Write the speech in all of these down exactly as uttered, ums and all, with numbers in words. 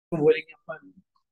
बोलेंगे अपन।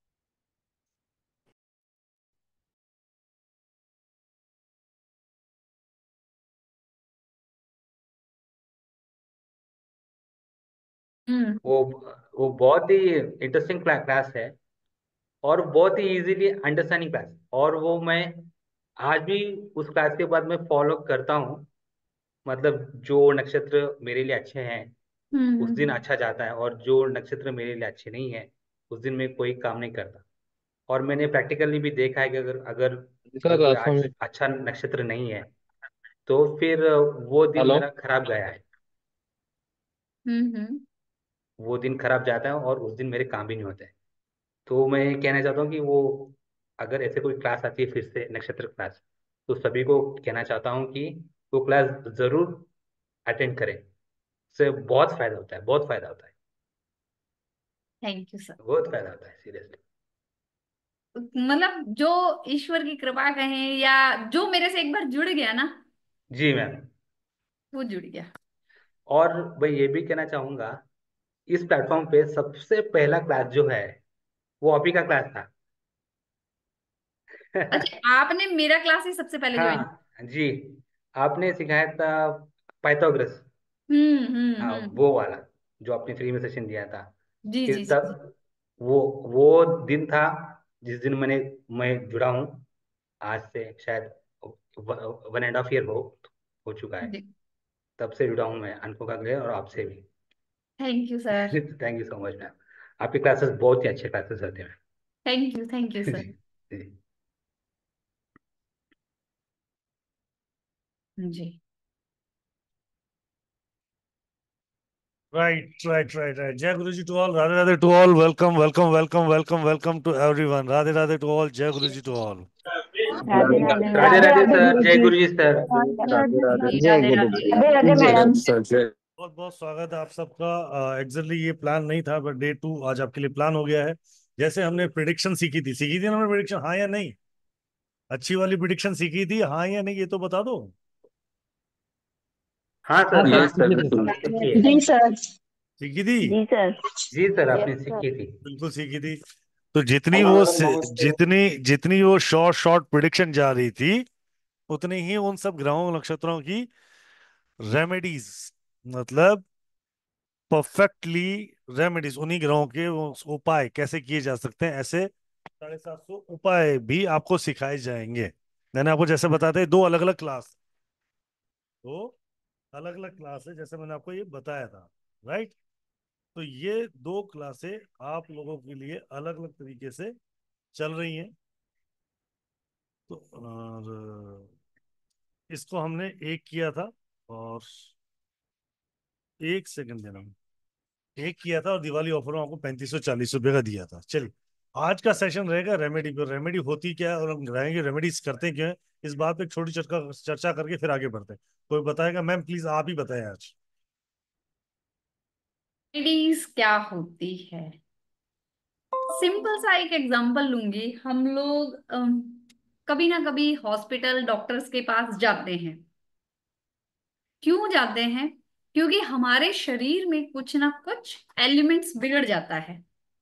हम्म वो वो बहुत ही इंटरेस्टिंग क्लास है, और बहुत ही इजीली अंडरस्टैंडिंग क्लास। और वो मैं आज भी उस क्लास के बाद मैं फॉलो करता हूँ। मतलब जो नक्षत्र मेरे लिए अच्छे हैं हम्म उस दिन हम्म अच्छा जाता है, और जो नक्षत्र मेरे लिए अच्छे नहीं है उस दिन मैं कोई काम नहीं करता। और मैंने प्रैक्टिकली भी देखा है कि अगर अगर दूसरा अगर कोई प्लेटफॉर्म आज है। अच्छा नक्षत्र नहीं है तो फिर वो दिन हेलो। मेरा खराब गया है। हम्म हम्म। वो दिन खराब जाता है और उस दिन मेरे काम भी नहीं होते। तो मैं कहना चाहता हूँ कि वो अगर ऐसे कोई क्लास आती है फिर से नक्षत्र क्लास, तो सभी को कहना चाहता हूँ कि वो क्लास जरूर अटेंड करें। इससे बहुत फायदा होता है, बहुत फायदा होता है। Thank you sir. बहुत फायदा होता है सीरियसली। मतलब जो ईश्वर की कृपा कहें या जो मेरे से एक बार जुड़ गया ना, जी मैम। वो जुड़ गया। और मैं ये भी कहना चाहूंगा, इस प्लेटफॉर्म पे सबसे पहला क्लास जो है वो अभी का क्लास था। अच्छा, आपने मेरा क्लास ही सबसे पहले ज्वाइन। हाँ जी। आपने सिखाया था पाइथागोरस। हम्म हम्म हाँ, हम्म। वो वाला जो आपने फ्री में सेशन दिया था। जी फिर जी जी। तब वो वो दिन था जिस दिन मैंने मैं जुड़ा हूँ। आज से शायद वन एंड हाफ ईयर हो हो चुका है। जी। तब से जुड़ा हूँ मैं अनफोका के और आपसे भी। Thank you sir. Thank you so much ma'am. आपकी क्लासेस बहुत ही अच्छे क्लासेस होते हैं। थैंक यू थैंक यू जी सर। जी। जी। Right, right, right, right. Jai Guruji to all, Radhe Radhe to all. Welcome, welcome, welcome, welcome, welcome to everyone. Radhe Radhe to all, Jai Guruji to all. Radhe Radhe Radhe Radhe Radhe Radhe sir, गुरु जय जी। Guru ji sir. Radhe Radhe जी जय राधे गुरु जी। राधे। राधे राधे जय मैडम। सर जय। बहुत बहुत स्वागत है आप सबका। एग्जैक्टली ये प्लान नहीं था, बट डे टू आज आपके लिए प्लान हो गया है। जैसे हमने प्रिडिक्शन सीखी थी, सीखी थी ना हमने प्रिडिक्शन, हाँ या नहीं? अच्छी वाली प्रिडिक्शन सीखी थी, हाँ या नहीं, ये तो बता दो। हाँ हाँ सर, हाँ सर, सर, सीखी थी हमने सर। सीखी है। जी सर। सीखी थी। जी सर। जी सर, यस आपने सर। सीखी थी। बिल्कुल सीखी थी। तो जितनी वो जितनी जितनी वो शॉर्ट शॉर्ट प्रिडिक्शन जा रही थी, उतनी ही उन सब ग्रहों नक्षत्रों की रेमेडीज, मतलब परफेक्टली रेमेडीज, उन्हीं ग्रहों के वो उपाय कैसे किए जा सकते हैं, ऐसे साढ़े सात सौ उपाय भी आपको सिखाए जाएंगे। मैंने आपको जैसे बताते हैं, दो अलग अलग क्लास, दो अलग अलग क्लास है, जैसे मैंने आपको ये बताया था। राइट। तो ये दो क्लासें आप लोगों के लिए अलग अलग तरीके से चल रही हैं। तो और इसको हमने एक किया था, और एक सेकंड देना, एक किया था और दिवाली ऑफर में आपको पैंतीस सौ चालीस रुपए का दिया था। चलिए, आज का सेशन रहेगा रेमेडी पे। रेमेडी होती क्या है और हम रहेंगे रेमेडीज करते क्यों है, इस बात पे एक छोटी चर्चा चर्चा करके फिर आगे बढ़ते हैं। कोई बताएगा? मैम प्लीज आप ही बताएं आज। रेमेडीज क्या होती है? सिंपल सा एक एग्जांपल लूंगी। हम लोग अम, कभी ना कभी हॉस्पिटल डॉक्टर्स के पास जाते हैं। क्यों जाते हैं? क्योंकि हमारे शरीर में कुछ ना कुछ एलिमेंट्स बिगड़ जाता है।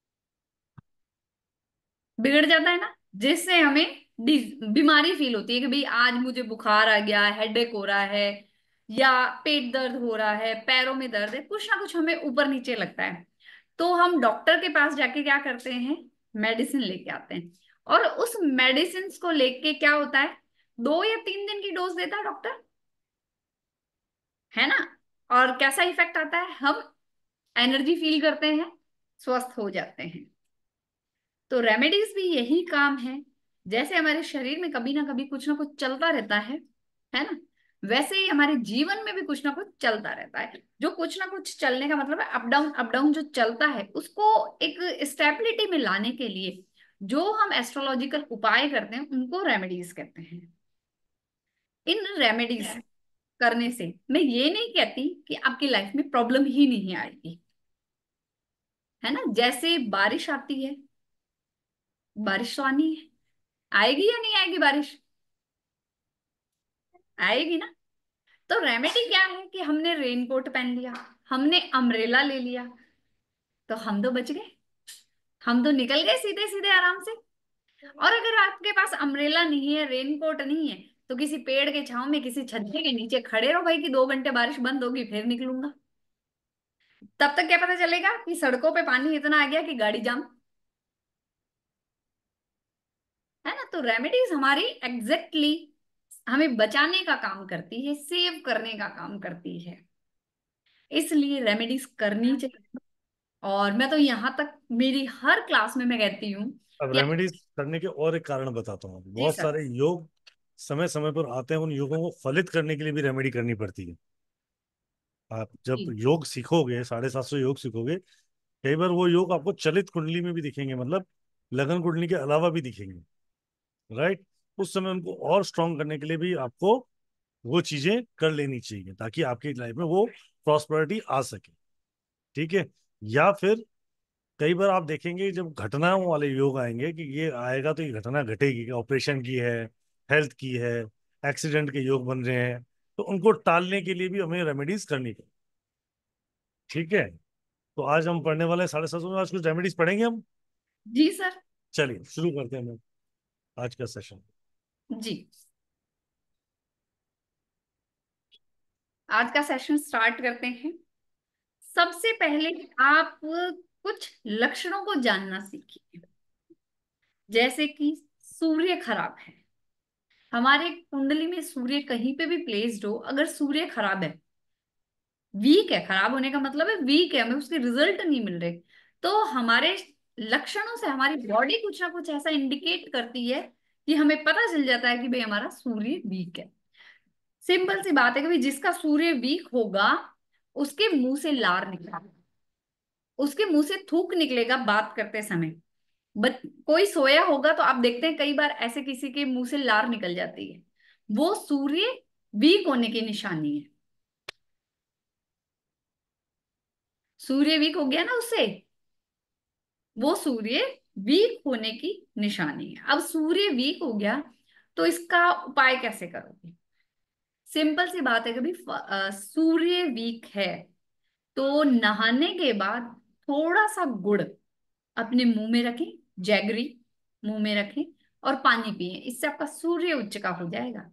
बिगड़ जाता है ना, जिससे हमें डिज- बीमारी फील होती है कि भाई आज मुझे बुखार आ गया, हेडेक हो रहा है, या पेट दर्द हो रहा है, पैरों में दर्द है, कुछ ना कुछ हमें ऊपर नीचे लगता है। तो हम डॉक्टर के पास जाके क्या करते हैं? मेडिसिन लेके आते हैं। और उस मेडिसिन को लेके क्या होता है? दो या तीन दिन की डोज देता है डॉक्टर, है ना? और कैसा इफेक्ट आता है? हम एनर्जी फील करते हैं, स्वस्थ हो जाते हैं। तो रेमेडीज भी यही काम है। जैसे हमारे शरीर में कभी ना कभी कुछ ना कुछ चलता रहता है है ना? वैसे ही हमारे जीवन में भी कुछ ना कुछ चलता रहता है। जो कुछ ना कुछ चलने का मतलब है अप डाउन, अप डाउन जो चलता है उसको एक स्टेबिलिटी में लाने के लिए जो हम एस्ट्रोलॉजिकल उपाय करते हैं उनको रेमेडीज कहते हैं। इन रेमेडीज करने से मैं ये नहीं कहती कि आपकी लाइफ में प्रॉब्लम ही नहीं आएगी, है ना? जैसे बारिश आती है, बारिश तो आनी है, आएगी या नहीं आएगी बारिश? आएगी ना। तो रेमेडी क्या है कि हमने रेनकोट पहन लिया, हमने अम्ब्रेला ले लिया, तो हम तो बच गए। हम तो निकल गए सीधे सीधे आराम से। और अगर आपके पास अम्ब्रेला नहीं है, रेनकोट नहीं है, तो किसी पेड़ के छांव में, किसी छज्जे के नीचे खड़े रहो भाई कि दो घंटे बारिश बंद होगी फिर निकलूंगा। तब तक क्या पता चलेगा कि सड़कों पे पानी इतना आ गया कि गाड़ी जाम। है ना? तो रेमेडीज हमारी एग्जैक्टली exactly हमें बचाने का काम करती है, सेव करने का काम करती है। इसलिए रेमेडीज करनी चाहिए। और मैं तो यहां तक मेरी हर क्लास में मैं कहती हूँ अब कि आप- रेमेडीज करने के और एक कारण बताता हूँ। जी बहुत सर। सारे योग समय समय पर आते हैं, उन योगों को फलित करने के लिए भी रेमेडी करनी पड़ती है। आप जब जी योग सीखोगे, साढ़े सात सौ योग सीखोगे, कई बार वो योग आपको चलित कुंडली में भी दिखेंगे, मतलब लगन कुंडली के अलावा भी दिखेंगे। राइट? उस समय उनको और स्ट्रांग करने के लिए भी आपको वो चीजें कर लेनी चाहिए, ताकि आपकी लाइफ में वो प्रॉस्पेरिटी आ सके। ठीक है? या फिर कई बार आप देखेंगे जब घटनाओं वाले योग आएंगे कि ये आएगा तो ये घटना घटेगी, ऑपरेशन की है, हेल्थ की है, एक्सीडेंट के योग बन रहे हैं, तो उनको टालने के लिए भी हमें रेमेडीज करनी पड़े। ठीक है? तो आज हम पढ़ने वाले हैं साढ़े सात सौ में, आज कुछ रेमेडीज पढ़ेंगे हम। जी सर। चलिए शुरू करते हैं हम आज का सेशन। जी, आज का सेशन स्टार्ट करते हैं। सबसे पहले आप कुछ लक्षणों को जानना सीखिए। जैसे कि सूर्य खराब है, हमारे कुंडली में सूर्य कहीं पे भी प्लेस्ड हो, अगर सूर्य खराब है, वीक है, खराब होने का मतलब है वीक है, हमें उसके रिजल्ट नहीं मिल रहे, तो हमारे लक्षणों से हमारी बॉडी कुछ ना कुछ ऐसा इंडिकेट करती है कि हमें पता चल जाता है कि भाई हमारा सूर्य वीक है। सिंपल सी बात है कि भाई जिसका सूर्य वीक होगा उसके मुंह से लार निकलेगा, उसके मुंह से थूक निकलेगा बात करते समय। बट कोई सोया होगा तो आप देखते हैं कई बार ऐसे किसी के मुंह से लार निकल जाती है, वो सूर्य वीक होने की निशानी है। सूर्य वीक हो गया ना उससे, वो सूर्य वीक होने की निशानी है। अब सूर्य वीक हो गया तो इसका उपाय कैसे करोगे? सिंपल सी बात है कि भाई फ- अ, सूर्य वीक है तो नहाने के बाद थोड़ा सा गुड़ अपने मुंह में रखें, जैगरी मुंह में रखें और पानी पिए, इससे आपका सूर्य उच्च का हो जाएगा।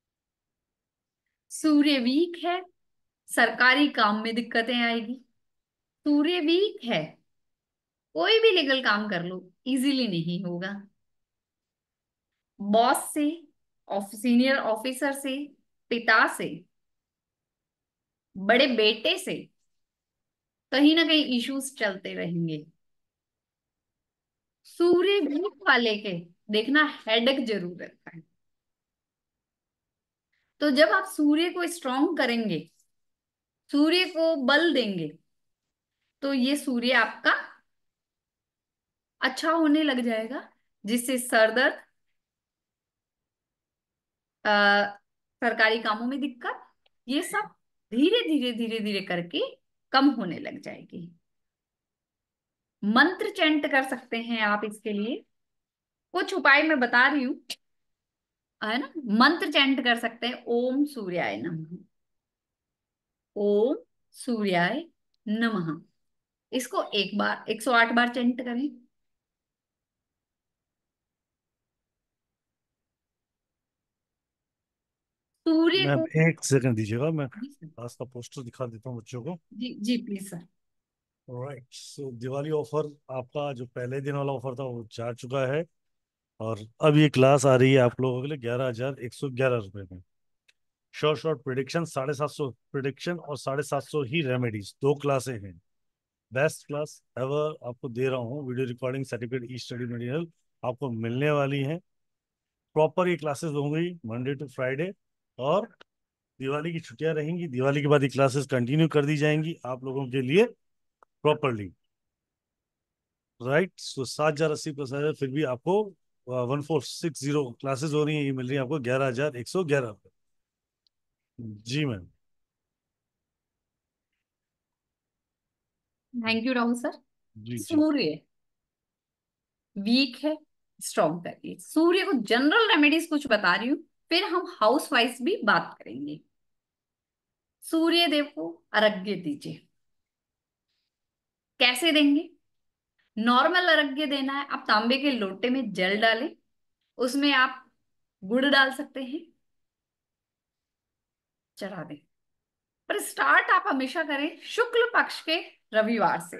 सूर्य वीक है, सरकारी काम में दिक्कतें आएगी। सूर्य वीक है, कोई भी लीगल काम कर लो इजीली नहीं होगा। बॉस से, सीनियर ऑफिसर से, पिता से, बड़े बेटे से कहीं ना कहीं इश्यूज चलते रहेंगे। सूर्य वीक वाले के देखना हेडेक जरूर रहता है। तो जब आप सूर्य को स्ट्रांग करेंगे, सूर्य को बल देंगे, तो ये सूर्य आपका अच्छा होने लग जाएगा, जिससे सर दर्द, अ, सरकारी कामों में दिक्कत, ये सब धीरे धीरे धीरे धीरे करके कम होने लग जाएगी। मंत्र चैंट कर सकते हैं आप इसके लिए, कुछ उपाय मैं बता रही हूँ, है ना? मंत्र चैंट कर सकते हैं, ओम सूर्याय नमः, ओम सूर्याय नमः। इसको एक बार एक सौ आठ बार चैंट करें। सूर्य मैम को एक सेकंड दीजिएगा, मैं जी सर। आज का पोस्टर दिखा देता हूँ बच्चों को। जी जी please sir. Right, so Diwali offer आपका जो पहले दिन वाला ऑफर था वो जा चुका है, और अब ये क्लास आ रही है आप लोगों के लिए ग्यारह हजार एक सौ ग्यारह रुपए में। शॉर्ट शॉर्ट प्रिडिक्शन, साढ़े सात सौ प्रिडिक्शन और साढ़े सात सौ ही रेमेडीज, दो क्लासें हैं। बेस्ट क्लास एवर आपको दे रहा हूँ, video recording, certificate, e study material आपको मिलने वाली है। प्रॉपर ये क्लासेस होंगी मंडे टू फ्राइडे, और दिवाली की छुट्टियां रहेंगी, दिवाली के बाद ये क्लासेस कंटिन्यू कर दी जाएंगी आप लोगों के लिए प्रॉपरली। राइट? सो सात हजार अस्सी प्लस है, फिर भी आपको one four six zero classes हो रही है, ये मिल रही है आपको ग्यारह हजार एक सौ ग्यारह रुपये। जी ma'am. Thank you Rahul sir. जी जी। सूर्य वीक है, स्ट्रॉन्ग करिए। सूर्य को जनरल रेमेडीज कुछ बता रही हूँ, फिर हम हाउस वाइफ भी बात करेंगे। सूर्य देव को अर्घ्य दीजिए। कैसे देंगे? नॉर्मल अर्घ्य देना है, आप तांबे के लोटे में जल डालें, उसमें आप गुड़ डाल सकते हैं, चढ़ा दें। पर स्टार्ट आप हमेशा करें शुक्ल पक्ष के रविवार से।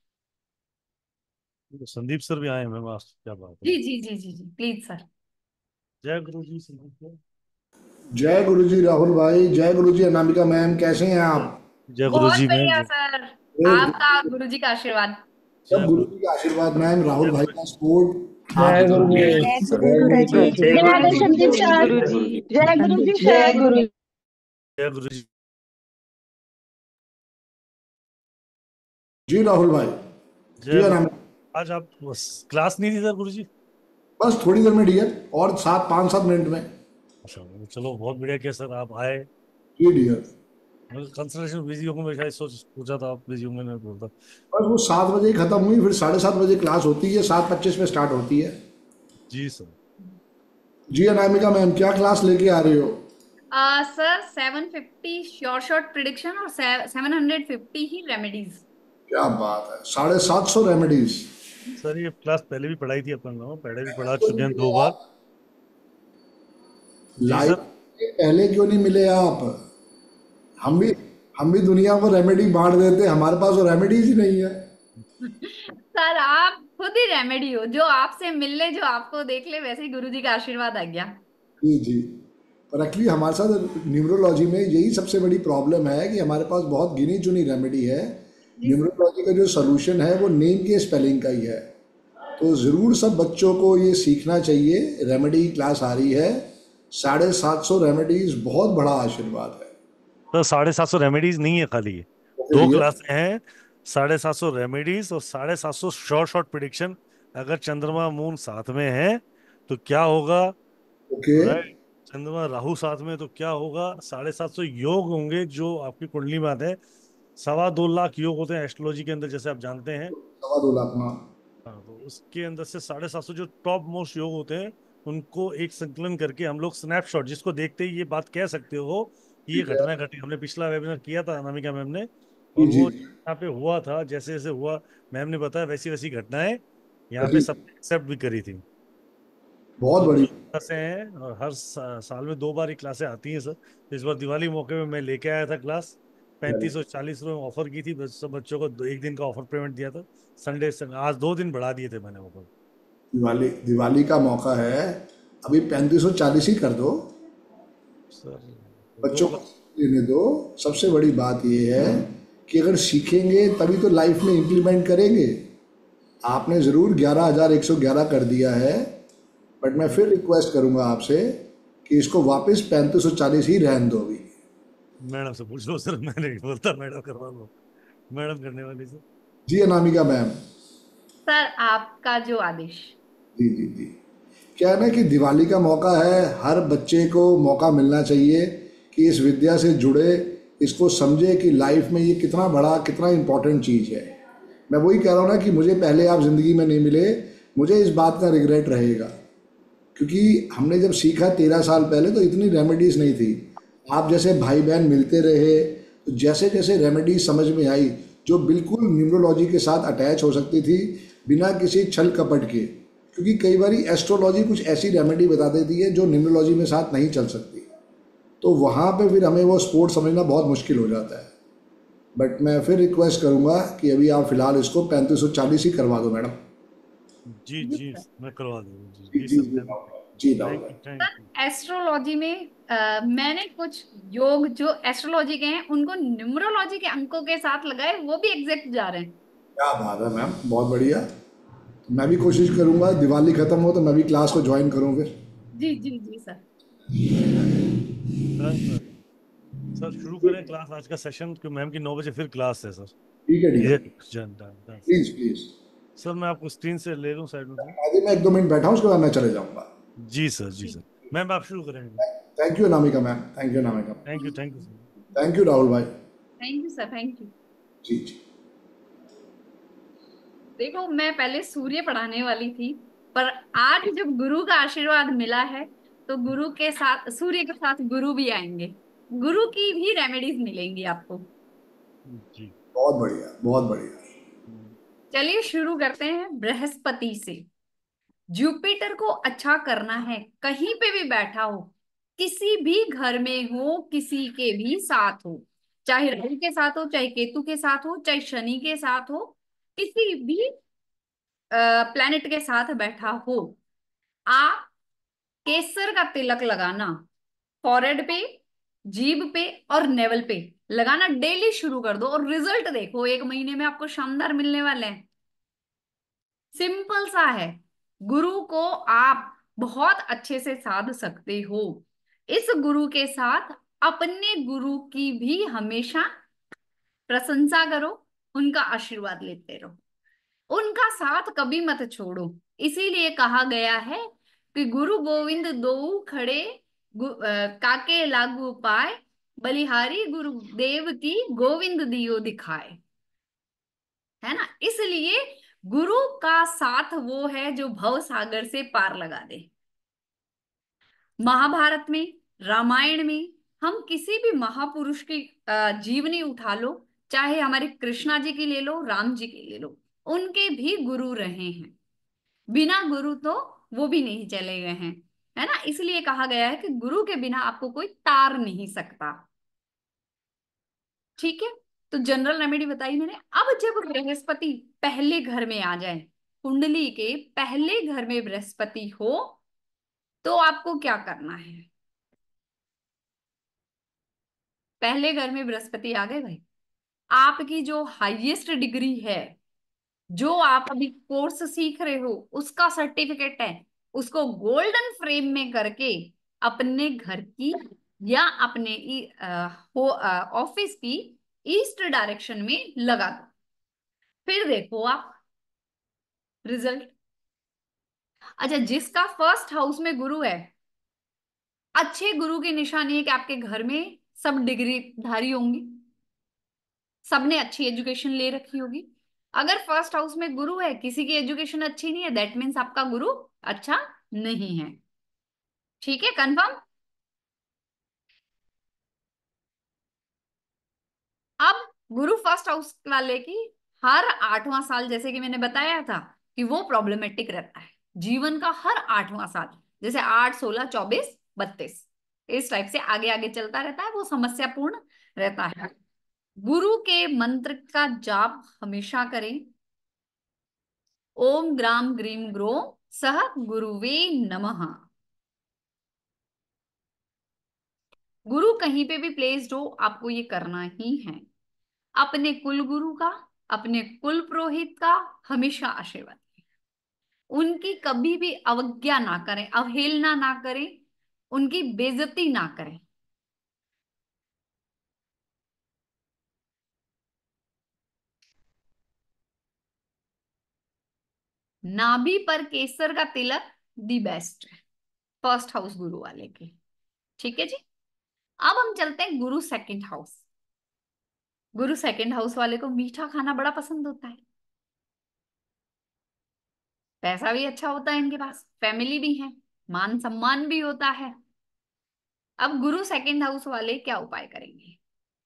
संदीप सर भी आए हैं मैम आज, क्या बात है। जी जी जी जी जी, प्लीज सर। जय गुरु जी संदीप सर। जय गुरु जी राहुल भाई, जय गुरु जी अनामिका मैम, कैसे हैं आप? जय गुरु बहुत जी मैम। बढ़िया सर, एक आपका गुरु जी का आशीर्वाद। सब जय गुरु गुरु। जी का आशीर्वाद मैम, राहुल जय भाई गुरु का सपोर्ट आप। जय गुरु जी। जय जय गुरु गुरु जी। जी। जय जय माता संदीप सर। गुरु जी। जय गुरु जी जय सर। गुरु। जय गुरु जी। जी राहुल भाई, जी जय गुरु। अनामिका। आज आप बस क्लास नहीं थी सर गुरु जी? बस थोड़ी देर में डियर, और सात पाँच सात मिनट में। अच्छा चलो बहुत बढ़िया किया सर, आप आए। जी डियर। कंसंट्रेशन बिजी होंगे, मैं शायद सोच सोचा था आप बिजी होंगे, नहीं बोलता। बस वो सात बजे ही खत्म हुई, फिर साढ़े सात बजे क्लास होती है, सात पच्चीस में स्टार्ट होती है। जी सर। जी अनामिका मैम, क्या क्लास लेके आ रहे हो? आ, sir seven fifty sure shot prediction और सेवन हंड्रेड फिफ्टी ही रेमेडीज। क्या बात है, साढ़े सात सौ रेमेडीज। सर ये क्लास पहले भी पढ़ाई थी अपन लोगों, पहले भी पढ़ा चुके हैं दो बार। जी लाइव सर। पहले क्यों नहीं मिले आप? हम भी हम भी दुनिया को रेमेडी बांट देते, हमारे पास वो रेमेडीज ही नहीं है। सर आप खुद ही रेमेडी हो, जो आपसे मिल ले, जो आपको देख ले, वैसे ही गुरु जी का आशीर्वाद आ गया। जी जी। पर एक्चुअली हमारे साथ न्यूमरोलॉजी में यही सबसे बड़ी प्रॉब्लम है कि हमारे पास बहुत गिनी चुनी रेमेडी है। जी सर। न्यूमरोलॉजी का जो सोल्यूशन है वो नेम के स्पेलिंग का ही है। तो ज़रूर सब बच्चों को ये सीखना चाहिए। रेमेडी क्लास आ रही है, साढ़े सात सौ रेमेडीज बहुत बड़ा आशीर्वाद है। तो साढ़े सात सौ रेमेडीज नहीं है खाली, ये तो फिर दो ये क्लास हैं। साढ़े सात सौ रेमेडीज और साढ़े सात सौ शॉर्ट शॉर्ट प्रिडिक्शन। अगर चंद्रमा मून साथ में है तो क्या होगा, ओके। राइट? चंद्रमा राहु साथ में तो क्या होगा, साढ़े सात सौ योग होंगे जो आपकी कुंडली में आते हैं। सवा दो लाख योग होते हैं एस्ट्रोलॉजी के अंदर, जैसे आप जानते हैं। सवा दो लाख ना। हाँ, तो उसके अंदर से साढ़े सात सौ जो टॉप मोस्ट योग होते हैं, उनको एक संकलन करके हम लोग स्नैपशॉट, जिसको देखते ही ये बात कह सकते हो कि ये ठीक है। घटना घटी। हमने पिछला वेबिनार किया था अनामिका मैम ने, जी और जी। वो यहाँ पे हुआ था, जैसे जैसे हुआ मैम ने बताया वैसी वैसी घटनाएं यहाँ पे घटी। सब एक्सेप्ट भी करी थी। बहुत तो बड़ी। तीन क्लासें हैं और हर सा, साल में दो बार ही क्लासें आती हैं सर। तो इस बार दिवाली मौके में मैं लेके आया था क्लास, पैंतीस और चालीस रुपये में ऑफर की थी, बस सब बच्चों को दो- एक दिन का ऑफर पेमेंट दिया था। संडे से आज दो दिन बढ़ा दिए थे मैंने ऑफर। दिवाली दिवाली का मौका है, अभी पैंतीस सौ चालीस ही कर दो, सर दो बच्चों को क्लास। लेने दो। सबसे बड़ी बात यह है कि अगर सीखेंगे तभी तो लाइफ में इम्प्लीमेंट करेंगे। आपने ज़रूर ग्यारह हज़ार एक सौ ग्यारह कर दिया है, बट मैं फिर रिक्वेस्ट करूंगा आपसे कि इसको वापस पैंतीस सौ चालीस ही रहने दो अभी। मैडम से पूछ लो सर, मैं नहीं बोलता, मैडम करवा लो, मैडम करने वाली सर। जी अनामिका मैम। सर आपका जो आदेश। जी जी जी। क्या है ना कि दिवाली का मौका है, हर बच्चे को मौका मिलना चाहिए कि इस विद्या से जुड़े, इसको समझे कि लाइफ में ये कितना बड़ा, कितना इम्पोर्टेंट चीज़ है। मैं वही कह रहा हूँ ना कि मुझे पहले आप ज़िंदगी में नहीं मिले, मुझे इस बात का रिग्रेट रहेगा, क्योंकि हमने जब सीखा तेरह साल पहले तो इतनी रेमेडीज़ नहीं थी। आप जैसे भाई बहन मिलते रहे तो जैसे जैसे रेमेडीज समझ में आई, जो बिल्कुल न्यूमरोलॉजी के साथ अटैच हो सकती थी बिना किसी छल कपट के, क्योंकि कई बार एस्ट्रोलॉजी कुछ ऐसी रेमेडी बता देती है जो न्यूमरोलॉजी में साथ नहीं चल सकती, तो वहाँ पे फिर हमें वो स्पोर्ट समझना बहुत मुश्किल हो जाता है। बट मैं फिर रिक्वेस्ट करूँगा कि अभी आप फिलहाल इसको पैंतीस सौ चालीस ही करवा दो मैडम। जी जी जी सर। मैं करवा दूंगा जी जी जी जी सर। जी राहुल भाई, जी राहुल थैंक भाई। You thank you. Sir astrology में अ, मैंने कुछ योग जो एस्ट्रोलॉजी के हैं उनको न्यूमरोलॉजी के अंकों के साथ लगाए, वो भी एग्जैक्ट जा रहे हैं। क्या बात है मैम, बहुत बढ़िया। मैं भी कोशिश करूंगा दिवाली खत्म हो तो मैं भी क्लास को ज्वाइन करूं फिर। जी जी जी सर। Done sir. सर शुरू करें क्लास आज का सेशन, क्योंकि मैम की नौ बजे फिर क्लास है सर। ठीक है ये dear. Done done done sir. Please please. Sir मैं आपको स्क्रीन से ले लूँ साइड में से। आगे मैं एक दो मिनट बैठा हूँ, उसके बाद मैं चले जाऊंगा। जी सर जी सर। मैम आप शुरू करेंगे। Thank you Anamika ma'am, thank you Anamika. Thank you thank you sir. Thank you Rahul भाई। Thank you sir, thank you. जी जी। देखो मैं पहले सूर्य पढ़ाने वाली थी, पर आज जब गुरु का आशीर्वाद मिला है तो गुरु के साथ, सूर्य के साथ गुरु भी आएंगे, गुरु की भी रेमेडीज मिलेंगी आपको। जी। बहुत बढ़िया, बहुत बढ़िया। चलिए शुरू करते हैं बृहस्पति से। जुपिटर को अच्छा करना है, कहीं पे भी बैठा हो, किसी भी घर में हो, किसी के भी साथ हो, चाहे राहु के साथ हो, चाहे केतु के साथ हो, चाहे शनि के साथ हो, किसी भी प्लेनेट के साथ बैठा हो, आप केसर का तिलक लगाना फॉरहेड पे, जीभ पे और नेवल पे लगाना डेली शुरू कर दो और रिजल्ट देखो, एक महीने में आपको शानदार मिलने वाले हैं। सिंपल सा है। गुरु को आप बहुत अच्छे से साध सकते हो। इस गुरु के साथ अपने गुरु की भी हमेशा प्रशंसा करो, उनका आशीर्वाद लेते रहो, उनका साथ कभी मत छोड़ो। इसीलिए कहा गया है कि गुरु गोविंद दोऊ खड़े, गु, अ, काके लागू पाए, बलिहारी गुरुदेव की गोविंद दियो दिखाए। है ना? इसलिए गुरु का साथ वो है जो भव सागर से पार लगा दे। महाभारत में, रामायण में, हम किसी भी महापुरुष की अ, जीवनी उठा लो, चाहे हमारे कृष्णा जी की ले लो, राम जी की ले लो, उनके भी गुरु रहे हैं। बिना गुरु तो वो भी नहीं चले गए हैं। है ना? इसलिए कहा गया है कि गुरु के बिना आपको कोई तार नहीं सकता। ठीक है, तो जनरल रेमेडी बताई मैंने। अब जब बृहस्पति पहले घर में आ जाए, कुंडली के पहले घर में बृहस्पति हो, तो आपको क्या करना है? पहले घर में बृहस्पति आ गए भाई, आपकी जो हाईएस्ट डिग्री है, जो आप अभी कोर्स सीख रहे हो, उसका सर्टिफिकेट है, उसको गोल्डन फ्रेम में करके अपने घर की या अपने ऑफिस की ईस्ट डायरेक्शन में लगा दो। फिर देखो आप रिजल्ट। अच्छा, जिसका फर्स्ट हाउस में गुरु है, अच्छे गुरु की निशानी है कि आपके घर में सब डिग्री धारी होंगी, सबने अच्छी एजुकेशन ले रखी होगी। अगर फर्स्ट हाउस में गुरु है, किसी की एजुकेशन अच्छी नहीं है, दैट मीन्स आपका गुरु अच्छा नहीं है। ठीक है, कंफर्म? अब गुरु फर्स्ट हाउस वाले की हर आठवां साल, जैसे कि मैंने बताया था कि वो प्रॉब्लमेटिक रहता है, जीवन का हर आठवां साल, जैसे आठ, सोलह, चौबीस, बत्तीस, इस टाइप से आगे आगे चलता रहता है, वो समस्यापूर्ण रहता है। गुरु के मंत्र का जाप हमेशा करें। ओम ग्राम ग्रीम ग्रोम सह गुरुवे नमः। गुरु कहीं पे भी प्लेस्ड हो, आपको ये करना ही है। अपने कुल गुरु का, अपने कुल पुरोहित का हमेशा आशीर्वाद लें। उनकी कभी भी अवज्ञा ना करें, अवहेलना ना करें, उनकी बेइज्जती ना करें। नाभि पर केसर का तिलक दी बेस्ट है फर्स्ट हाउस गुरु वाले के। ठीक है जी। अब हम चलते हैं गुरु सेकंड हाउस। गुरु सेकंड हाउस वाले को मीठा खाना बड़ा पसंद होता है, पैसा भी अच्छा होता है इनके पास, फैमिली भी है, मान सम्मान भी होता है। अब गुरु सेकंड हाउस वाले क्या उपाय करेंगे?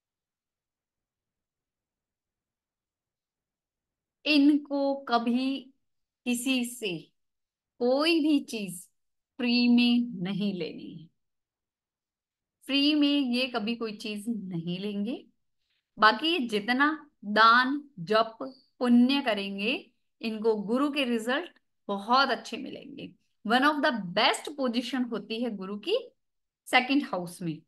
इनको कभी किसी से कोई भी चीज फ्री में नहीं लेनी है। फ्री में ये कभी कोई चीज नहीं लेंगे। बाकी जितना दान जप पुण्य करेंगे, इनको गुरु के रिजल्ट बहुत अच्छे मिलेंगे। One of the best position होती है गुरु की सेकंड हाउस में।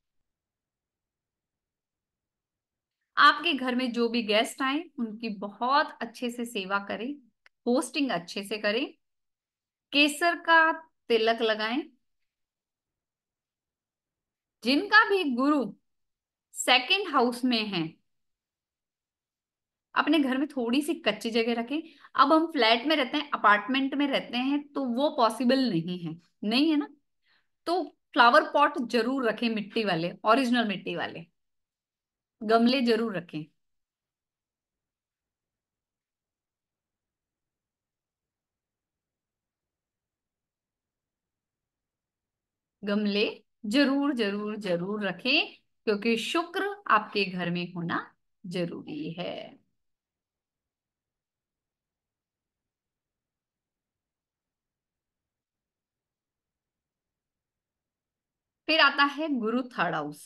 आपके घर में जो भी गेस्ट आए, उनकी बहुत अच्छे से सेवा करें, होस्टिंग अच्छे से करें, केसर का तिलक लगाएं। जिनका भी गुरु सेकंड हाउस में है, अपने घर में थोड़ी सी कच्ची जगह रखें। अब हम फ्लैट में रहते हैं, अपार्टमेंट में रहते हैं, तो वो पॉसिबल नहीं है, नहीं है ना? तो फ्लावर पॉट जरूर रखें, मिट्टी वाले, ओरिजिनल मिट्टी वाले गमले जरूर रखें। गमले जरूर जरूर जरूर रखें, क्योंकि शुक्र आपके घर में होना जरूरी है। फिर आता है गुरु थर्ड हाउस।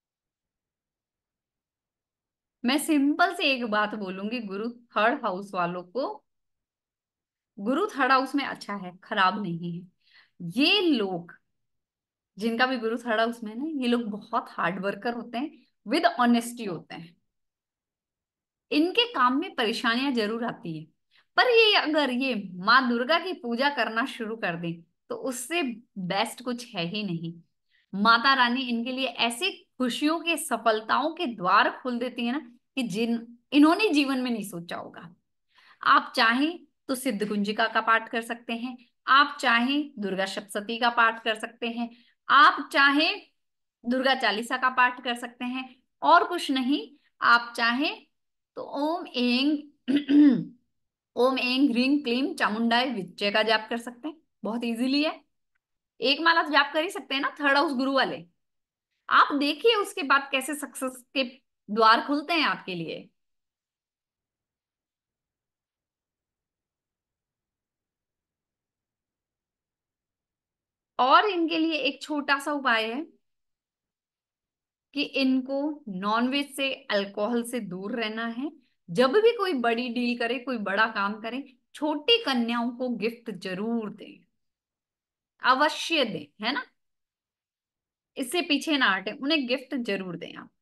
मैं सिंपल से एक बात बोलूंगी गुरु थर्ड हाउस वालों को, गुरु थर्ड हाउस में अच्छा है, खराब नहीं है। ये लोग जिनका भी गुरु थर्ड हाउस में है ना, ये लोग बहुत हार्ड वर्कर होते हैं, विद ऑनेस्टी होते हैं। इनके काम में परेशानियां जरूर आती है, पर ये अगर ये माँ दुर्गा की पूजा करना शुरू कर दें तो उससे बेस्ट कुछ है ही नहीं। माता रानी इनके लिए ऐसी खुशियों के, सफलताओं के द्वार खोल देती है ना, कि जिन इन्होंने जीवन में नहीं सोचा होगा। आप चाहें तो सिद्ध कुंजिका का पाठ कर सकते हैं, आप चाहें दुर्गा सप्तशती का पाठ कर सकते हैं, आप चाहें दुर्गा चालीसा का पाठ कर सकते हैं, और कुछ नहीं, आप चाहें तो ओम एंग ओम एंग ह्रीं क्लीं चामुंडाय विच्चे का जाप कर सकते हैं। बहुत इजीली है, एक माला तो जाप कर ही सकते हैं ना थर्ड हाउस गुरु वाले। आप देखिए उसके बाद कैसे सक्सेस के द्वार खुलते हैं आपके लिए। और इनके लिए एक छोटा सा उपाय है कि इनको नॉनवेज से, अल्कोहल से दूर रहना है। जब भी कोई बड़ी डील करे, कोई बड़ा काम करे, छोटी कन्याओं को गिफ्ट जरूर दें, अवश्य दें, है ना। इससे पीछे ना हटे, उन्हें गिफ्ट जरूर दें आप।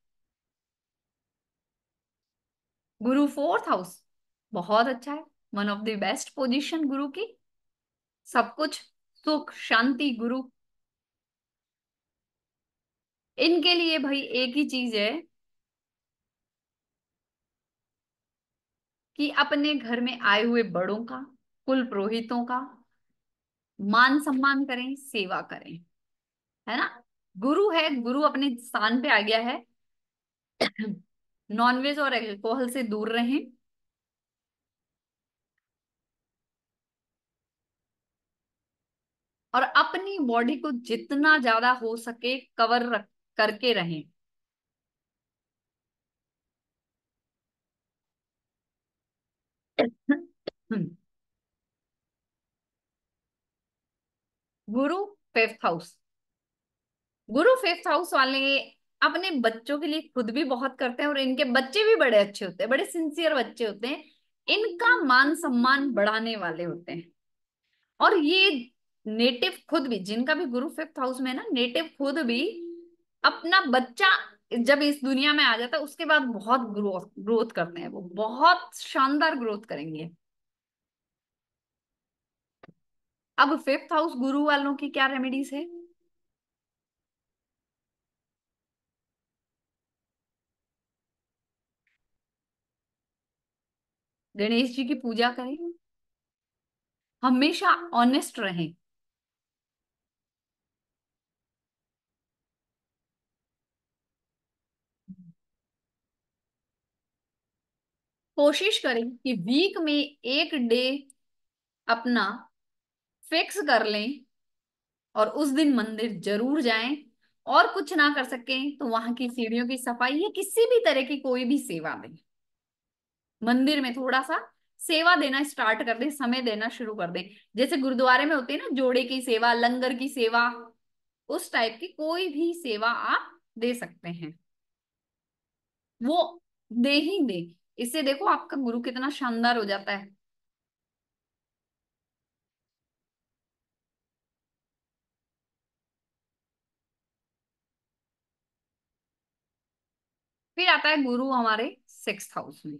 गुरु फोर्थ हाउस बहुत अच्छा है, one of the best position गुरु की। सब कुछ सुख शांति गुरु। इनके लिए भाई एक ही चीज है कि अपने घर में आए हुए बड़ों का, कुल पुरोहितों का मान सम्मान करें, सेवा करें, है ना। गुरु है, गुरु अपने स्थान पे आ गया है। नॉनवेज और अल्कोहल से दूर रहें, और अपनी बॉडी को जितना ज्यादा हो सके कवर रख करके रहें। गुरु फिफ्थ हाउस, गुरु फिफ्थ हाउस वाले अपने बच्चों के लिए खुद भी बहुत करते हैं, और इनके बच्चे भी बड़े अच्छे होते हैं, बड़े सिंसियर बच्चे होते हैं, इनका मान सम्मान बढ़ाने वाले होते हैं। और ये नेटिव खुद भी, जिनका भी गुरु फिफ्थ हाउस में है ना, नेटिव खुद भी अपना बच्चा जब इस दुनिया में आ जाता है उसके बाद बहुत ग्रोथ ग्रोथ करते हैं, वो बहुत शानदार ग्रोथ करेंगे। अब फिफ्थ हाउस गुरु वालों की क्या रेमेडीज है? गणेश जी की पूजा करें, हमेशा ऑनेस्ट रहें, कोशिश करें कि वीक में एक डे अपना फिक्स कर लें और उस दिन मंदिर जरूर जाएं। और कुछ ना कर सकें तो वहां की सीढ़ियों की सफाई या किसी भी तरह की कोई भी सेवा दें। मंदिर में थोड़ा सा सेवा देना स्टार्ट कर दें, समय देना शुरू कर दें। जैसे गुरुद्वारे में होती है ना, जोड़े की सेवा, लंगर की सेवा, उस टाइप की कोई भी सेवा आप दे सकते हैं, वो दे ही दे। इससे देखो आपका गुरु कितना शानदार हो जाता है। फिर आता है गुरु हमारे सिक्स्थ हाउस में।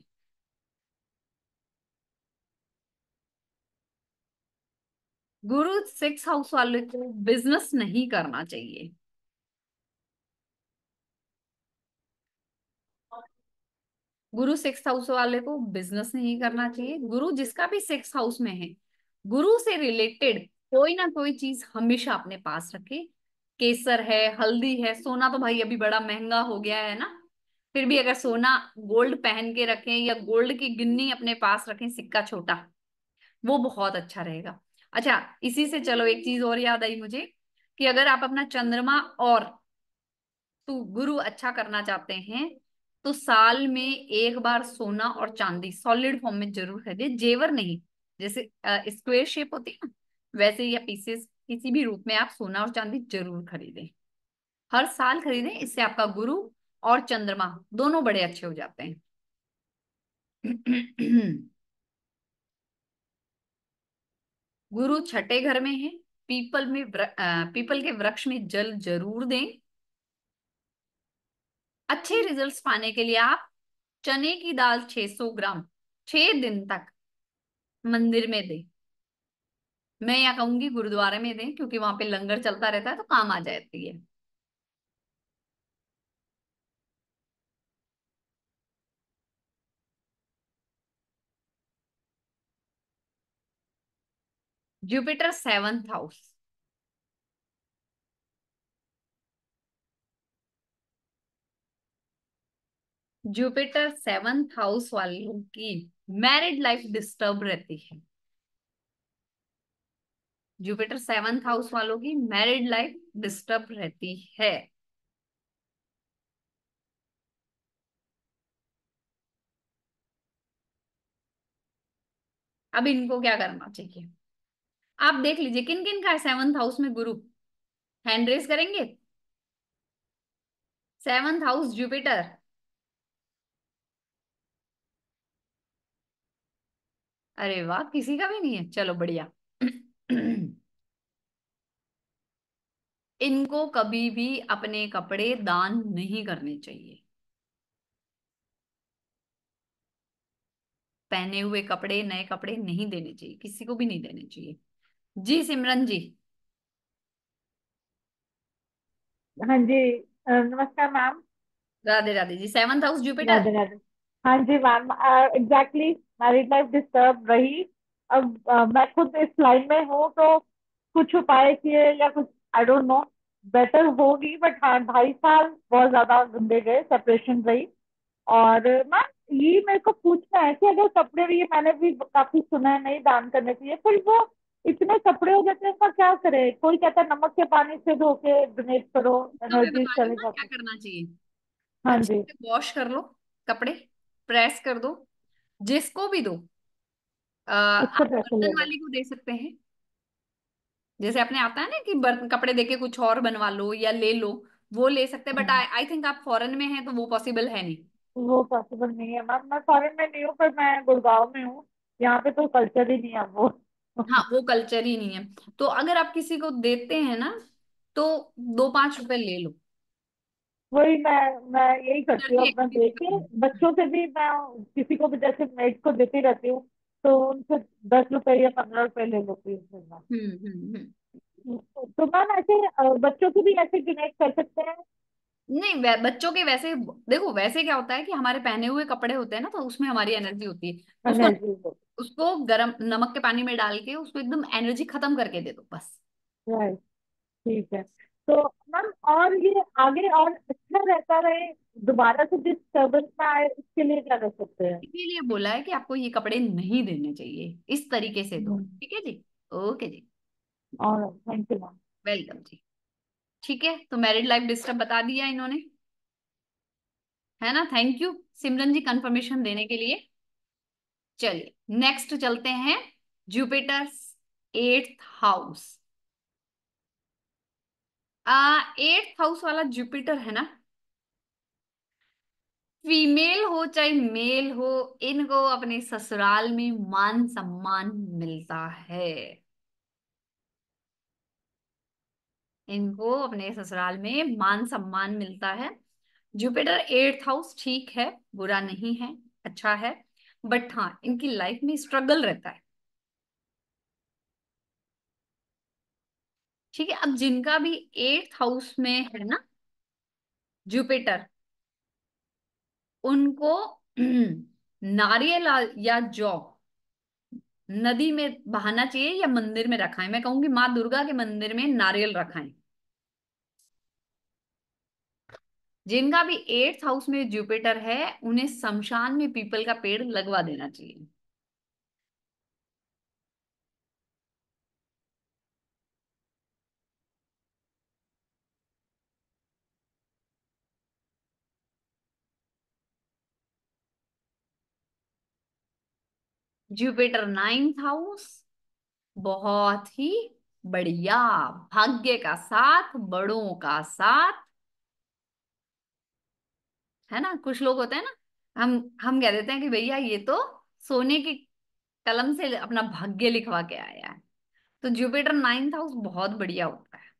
गुरु सिक्स हाउस वाले को बिजनेस नहीं करना चाहिए। गुरु सिक्स हाउस वाले को बिजनेस नहीं करना चाहिए। गुरु जिसका भी सिक्स हाउस में है, गुरु से रिलेटेड कोई ना कोई चीज हमेशा अपने पास रखे। केसर है, हल्दी है, सोना तो भाई अभी बड़ा महंगा हो गया है ना, फिर भी अगर सोना गोल्ड पहन के रखें या गोल्ड की गिन्नी अपने पास रखें, सिक्का छोटा, वो बहुत अच्छा रहेगा। अच्छा, इसी से चलो एक चीज और याद आई मुझे, कि अगर आप अपना चंद्रमा और तो गुरु अच्छा करना चाहते हैं तो साल में एक बार सोना और चांदी सॉलिड फॉर्म में जरूर खरीदें, जेवर नहीं। जैसे स्क्वायर शेप होती है ना, वैसे या पीसेस किसी भी रूप में आप सोना और चांदी जरूर खरीदें। हर साल खरीदें, इससे आपका गुरु और चंद्रमा दोनों बड़े अच्छे हो जाते हैं। गुरु छठे घर में है। पीपल में व्र, अ, पीपल के वृक्ष में जल जरूर दें। अच्छे रिजल्ट्स पाने के लिए आप चने की दाल छह सौ ग्राम छह दिन तक मंदिर में दें। मैं यहाँ कहूंगी गुरुद्वारे में दें, क्योंकि वहां पे लंगर चलता रहता है तो काम आ जाती है। Jupiter seventh house. Jupiter seventh house वालों की मैरिड लाइफ डिस्टर्ब रहती है। जुपिटर सेवंथ हाउस वालों की मैरिड लाइफ डिस्टर्ब रहती है। अब इनको क्या करना चाहिए, आप देख लीजिए किन किन का है सेवंथ हाउस में गुरु। हैंड रेस करेंगे। Seventh house Jupiter. अरे वाह, किसी का भी नहीं है, चलो बढ़िया। इनको कभी भी अपने कपड़े दान नहीं करने चाहिए। पहने हुए कपड़े, नए कपड़े नहीं देने चाहिए, किसी को भी नहीं देने चाहिए। जी सिमरन जी। हाँ जी। अ, नमस्कार ma'am. Radhe Radhe ji. Seventh house Jupiter. Radhe Radhe. हाँ जी ma'am, exactly married life disturb रही। अब अ, मैं खुद इस लाइन में हूँ, तो कुछ उपाय किए या कुछ, आई डोंट नो, बेटर होगी। बट हाँ, ढाई साल बहुत ज्यादा गंदे गए, सेपरेशन रही। और मैम, ये मेरे को पूछना है कि अगर कपड़े भी, ये मैंने भी काफी सुना है नहीं दान करने चाहिए, फिर वो इतने कपड़े हो जाते हैं, उसका क्या करे? कोई कहता है नमक के पानी से धो के डोनेट करो, तो मैं एनर्जी बता रही हूँ चले ना क्या जाती करना चाहिए। है। हाँ अच्छे जी। से वॉश कर लो कपड़े, प्रेस कर दो, जिसको भी दो। आ, उससे आप पैसे ले बर्तन लो। वाली को दे सकते हैं। जैसे अपने आता है ना कि बर्तन कपड़े देके कुछ और बनवा लो या ले लो, वो ले सकते हैं। बट हाँ, आई आई थिंक आप फॉरेन में हैं तो वो पॉसिबल है नहीं। वो पॉसिबल नहीं है मैम। मैं फॉरेन में नहीं हूँ, पर मैं गुड़गांव में हूँ। यहाँ पे तो कल्चर ही नहीं है वो। हाँ, वो कल्चर ही नहीं है। तो अगर आप किसी को देते हैं ना, तो दो पांच रुपए ले लो। वही मैं मैं यही करती हूँ एनर्जी अपना एक्सचेंज दे कर के। लो। बच्चों से भी मैं किसी को भी जैसे मेड को देती रहती हूँ, तो उनसे दस रुपए या पंद्रह रुपए ले लेती हूँ फिर मैं। हम्म हम्म हम्म। तो मैम ऐसे अ, बच्चों की भी ऐसे डोनेट कर सकते हैं? नहीं, वै- बच्चों के वैसे देखो, वैसे क्या होता है कि हमारे पहने हुए कपड़े होते हैं ना, तो उसमें हमारी एनर्जी होती है। उसको एनर्जी। उसको गर्म नमक के पानी में डाल के उसको एकदम एनर्जी खत्म करके दे दो बस। राइट। ठीक है। तो मैम, और ये आगे और अच्छा रहता रहे, दोबारा से डिस्टर्बेंस ना आए, इसके लिए क्या कर सकते हैं? इसीलिए बोला है कि आपको ये कपड़े नहीं देने चाहिए, इस तरीके से दो। हम्म। ठीक है जी। ओके जी। और थैंक यू मैम। वेलकम जी। ठीक है, तो मैरिड लाइफ डिस्टर्ब बता दिया इन्होंने, है ना। Thank you Simran ji confirmation देने के लिए। चलिए नेक्स्ट चलते हैं। Jupiter eighth house. आ एट्थ हाउस वाला जुपिटर है ना, फीमेल हो चाहे मेल हो, इनको अपने ससुराल में मान सम्मान मिलता है। इनको अपने ससुराल में मान सम्मान मिलता है। जुपिटर एट्थ हाउस ठीक है, बुरा नहीं है, अच्छा है। बट हाँ, इनकी लाइफ में स्ट्रगल रहता है। ठीक है, अब जिनका भी एट्थ हाउस में है ना जुपिटर, उनको नारियल या जौ नदी में बहाना चाहिए या मंदिर में रखाएं। मैं कहूंगी माँ दुर्गा के मंदिर में नारियल रखाएं। जिनका भी एट्थ हाउस में जुपिटर है, उन्हें शमशान में पीपल का पेड़ लगवा देना चाहिए। जुपिटर नाइन्थ हाउस, बहुत ही बढ़िया। भाग्य का साथ, बड़ों का साथ, है ना, कुछ लोग होते हैं ना, हम हम कह देते हैं कि भैया ये तो सोने की कलम से अपना भाग्य लिखवा के आया है। तो जुपिटर नाइन्थ हाउस बहुत बढ़िया होता है।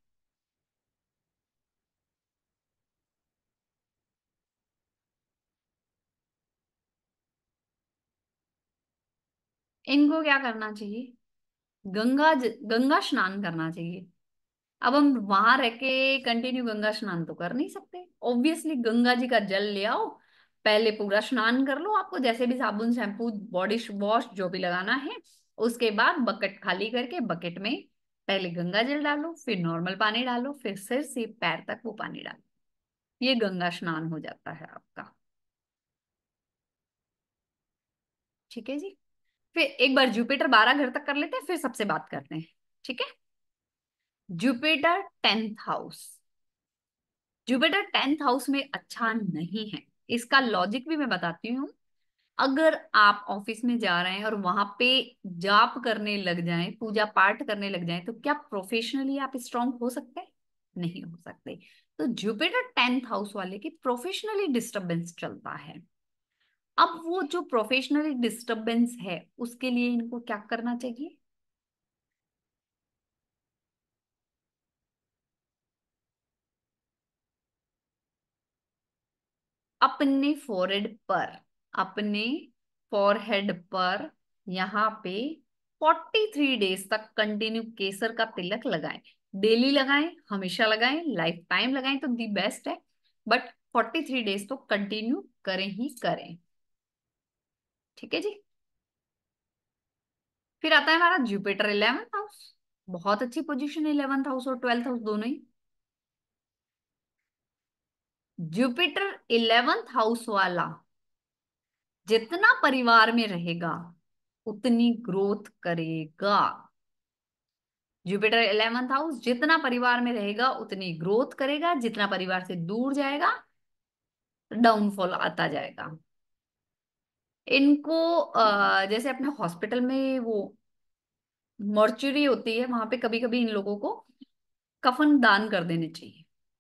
इनको क्या करना चाहिए, गंगा ज, गंगा स्नान करना चाहिए। अब हम वहां रह के कंटिन्यू गंगा स्नान तो कर नहीं सकते, ऑब्वियसली गंगा जी का जल ले आओ, पहले पूरा स्नान कर लो, आपको जैसे भी साबुन शैम्पू बॉडी वॉश जो भी लगाना है। उसके बाद बकेट खाली करके बकेट में पहले गंगा जल डालो, फिर नॉर्मल पानी डालो, फिर सिर से पैर तक वो पानी डालो। ये गंगा स्नान हो जाता है आपका। ठीक है जी। फिर एक बार जुपिटर बारह घर तक कर लेते हैं, फिर सबसे बात करते हैं। ठीक है। Jupiter tenth house, Jupiter tenth house में अच्छा नहीं है। इसका लॉजिक भी मैं बताती हूँ। अगर आप ऑफिस में जा रहे हैं और वहां पे जाप करने लग जाएं, पूजा पाठ करने लग जाएं, तो क्या प्रोफेशनली आप स्ट्रांग हो सकते हैं? नहीं हो सकते। तो जुपिटर टेंथ हाउस वाले की प्रोफेशनली डिस्टरबेंस चलता है। अब वो जो प्रोफेशनली डिस्टरबेंस है उसके लिए इनको क्या करना चाहिए? अपने फोरहेड पर, अपने फोरहेड पर यहाँ पे फोर्टी थ्री डेज तक कंटिन्यू केसर का तिलक लगाएं। डेली लगाएं, हमेशा लगाएं, लाइफ टाइम लगाएं तो दी बेस्ट है। बट फोर्टी थ्री डेज तो कंटिन्यू करें ही करें। ठीक है जी। फिर आता है हमारा जुपिटर इलेवेंथ हाउस। बहुत अच्छी पोजीशन है इलेवेंथ हाउस और ट्वेल्थ हाउस दोनों ही। जुपिटर इलेवेंथ हाउस वाला जितना परिवार में रहेगा उतनी ग्रोथ करेगा। जुपिटर इलेवेंथ हाउस जितना परिवार में रहेगा उतनी ग्रोथ करेगा, जितना परिवार से दूर जाएगा डाउनफॉल आता जाएगा। इनको अ, जैसे अपने हॉस्पिटल में वो मॉर्चुरी होती है, वहां पे कभी कभी इन लोगों को कफन दान कर देने चाहिए।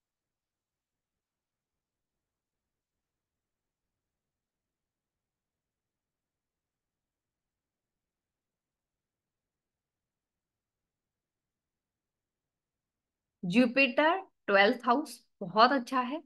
जुपिटर ट्वेल्थ हाउस बहुत अच्छा है।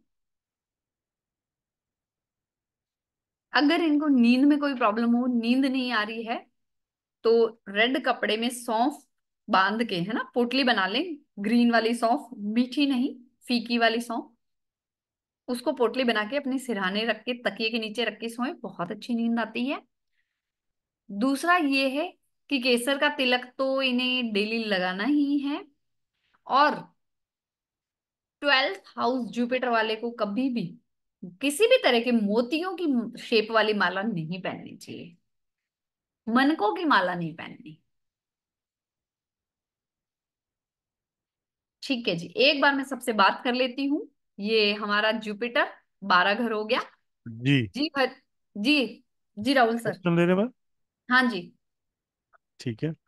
अगर इनको नींद में कोई प्रॉब्लम हो, नींद नहीं आ रही है, तो रेड कपड़े में सौंफ बांध के, है ना, पोटली बना लें। ग्रीन वाली सौंफ, मीठी नहीं, फीकी वाली सौंफ, उसको पोटली बना के अपने सिरहाने रख के तकिए के नीचे रख के सोए, बहुत अच्छी नींद आती है। दूसरा ये है कि केसर का तिलक तो इन्हें डेली लगाना ही है। और ट्वेल्थ हाउस जुपिटर वाले को कभी भी किसी भी तरह के मोतियों की शेप वाली माला नहीं पहननी चाहिए, मनकों की माला नहीं पहननी। ठीक है जी। एक बार मैं सबसे बात कर लेती हूँ। ये हमारा जुपिटर बारह घर हो गया। जी। जी भर, जी, जी राहुल सर। क्वेश्चन लेने में। हाँ जी। ठीक है।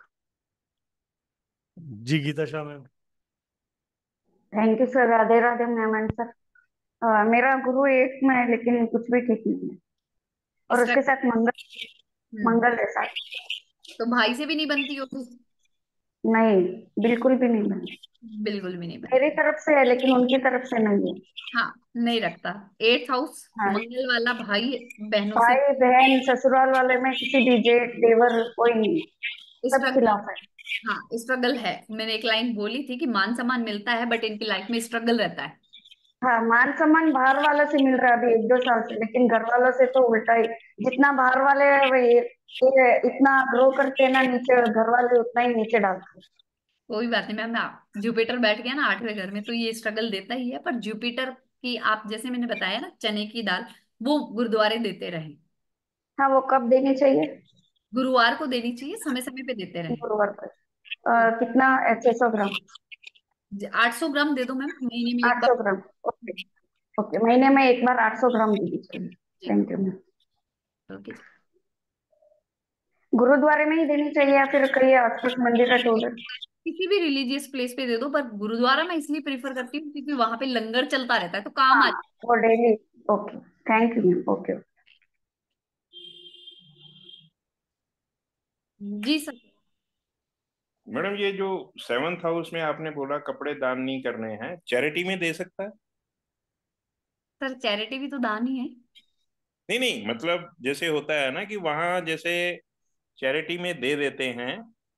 जी Geeta Shah ma'am. Thank you sir. Radhe Radhe ma'am and sir. अ, मेरा गुरु एक में है लेकिन कुछ भी ठीक नहीं है, और इसका उसके साथ मंगल, हम्म मंगल है साथ। तो भाई से भी नहीं बनती हो तो? नहीं, बिल्कुल भी नहीं बनी। बिल्कुल भी नहीं मेरी बनती। तरफ से है लेकिन उनकी तरफ से नहीं है। हाँ, नहीं रखता। एट्थ हाउस हाँ, मंगल वाला भाई बहनों से भाई बहन ससुराल वाले में किसी भी जेठ देवर कोई नहीं, सब स्ट्रगल। खिलाफ है। हाँ, स्ट्रगल है। मैंने एक लाइन बोली थी कि मान सम्मान मिलता है बट इनकी लाइफ में स्ट्रगल रहता है। हाँ, मान सम्मान बाहर वालों से मिल रहा है अभी एक दो साल से, लेकिन घर वालों से तो उल्टा ही। जितना बाहर वाले ये, ये इतना ग्रो करते हैं ना नीचे, घर वाले उतना ही नीचे डालते हैं। कोई बात नहीं मैम, आप जुपिटर बैठ गया ना आठवें घर में तो ये स्ट्रगल देता ही है। पर जुपिटर की आप जैसे मैंने बताया ना, चने की दाल वो गुरुद्वारे देते रहे। हाँ, वो कब देनी चाहिए? गुरुवार को देनी चाहिए, समय समय पे देते रहे। गुरुवार पर। हाँ, अ, कितना? छह सौ ग्राम? आठ सौ ग्राम दे दो मैम, महीने में एक आठ बार। सौ ग्राम ओके। ओके, महीने में एक बार आठ सौ ग्राम दीदी चाहिए। जी। Thank you ma'am. ओके जी। गुरुद्वारे में ही देनी चाहिए या फिर कहीं आसपास मंदिर है तो उधर? किसी भी रिलीजियस प्लेस पे दे दो, पर गुरुद्वारा मैं इसलिए प्रेफर करती हूँ क्योंकि वहां पे लंगर चलता रहता है तो काम हाँ, आ। वो daily. Okay. Thank you ma'am. Okay. जी सर। मैडम ये जो सेवन्थ हाउस में आपने बोला कपड़े दान नहीं करने हैं, चैरिटी में दे सकता है? सर चैरिटी भी तो दान ही है। नहीं नहीं, मतलब जैसे होता है ना कि वहां जैसे चैरिटी में दे देते हैं,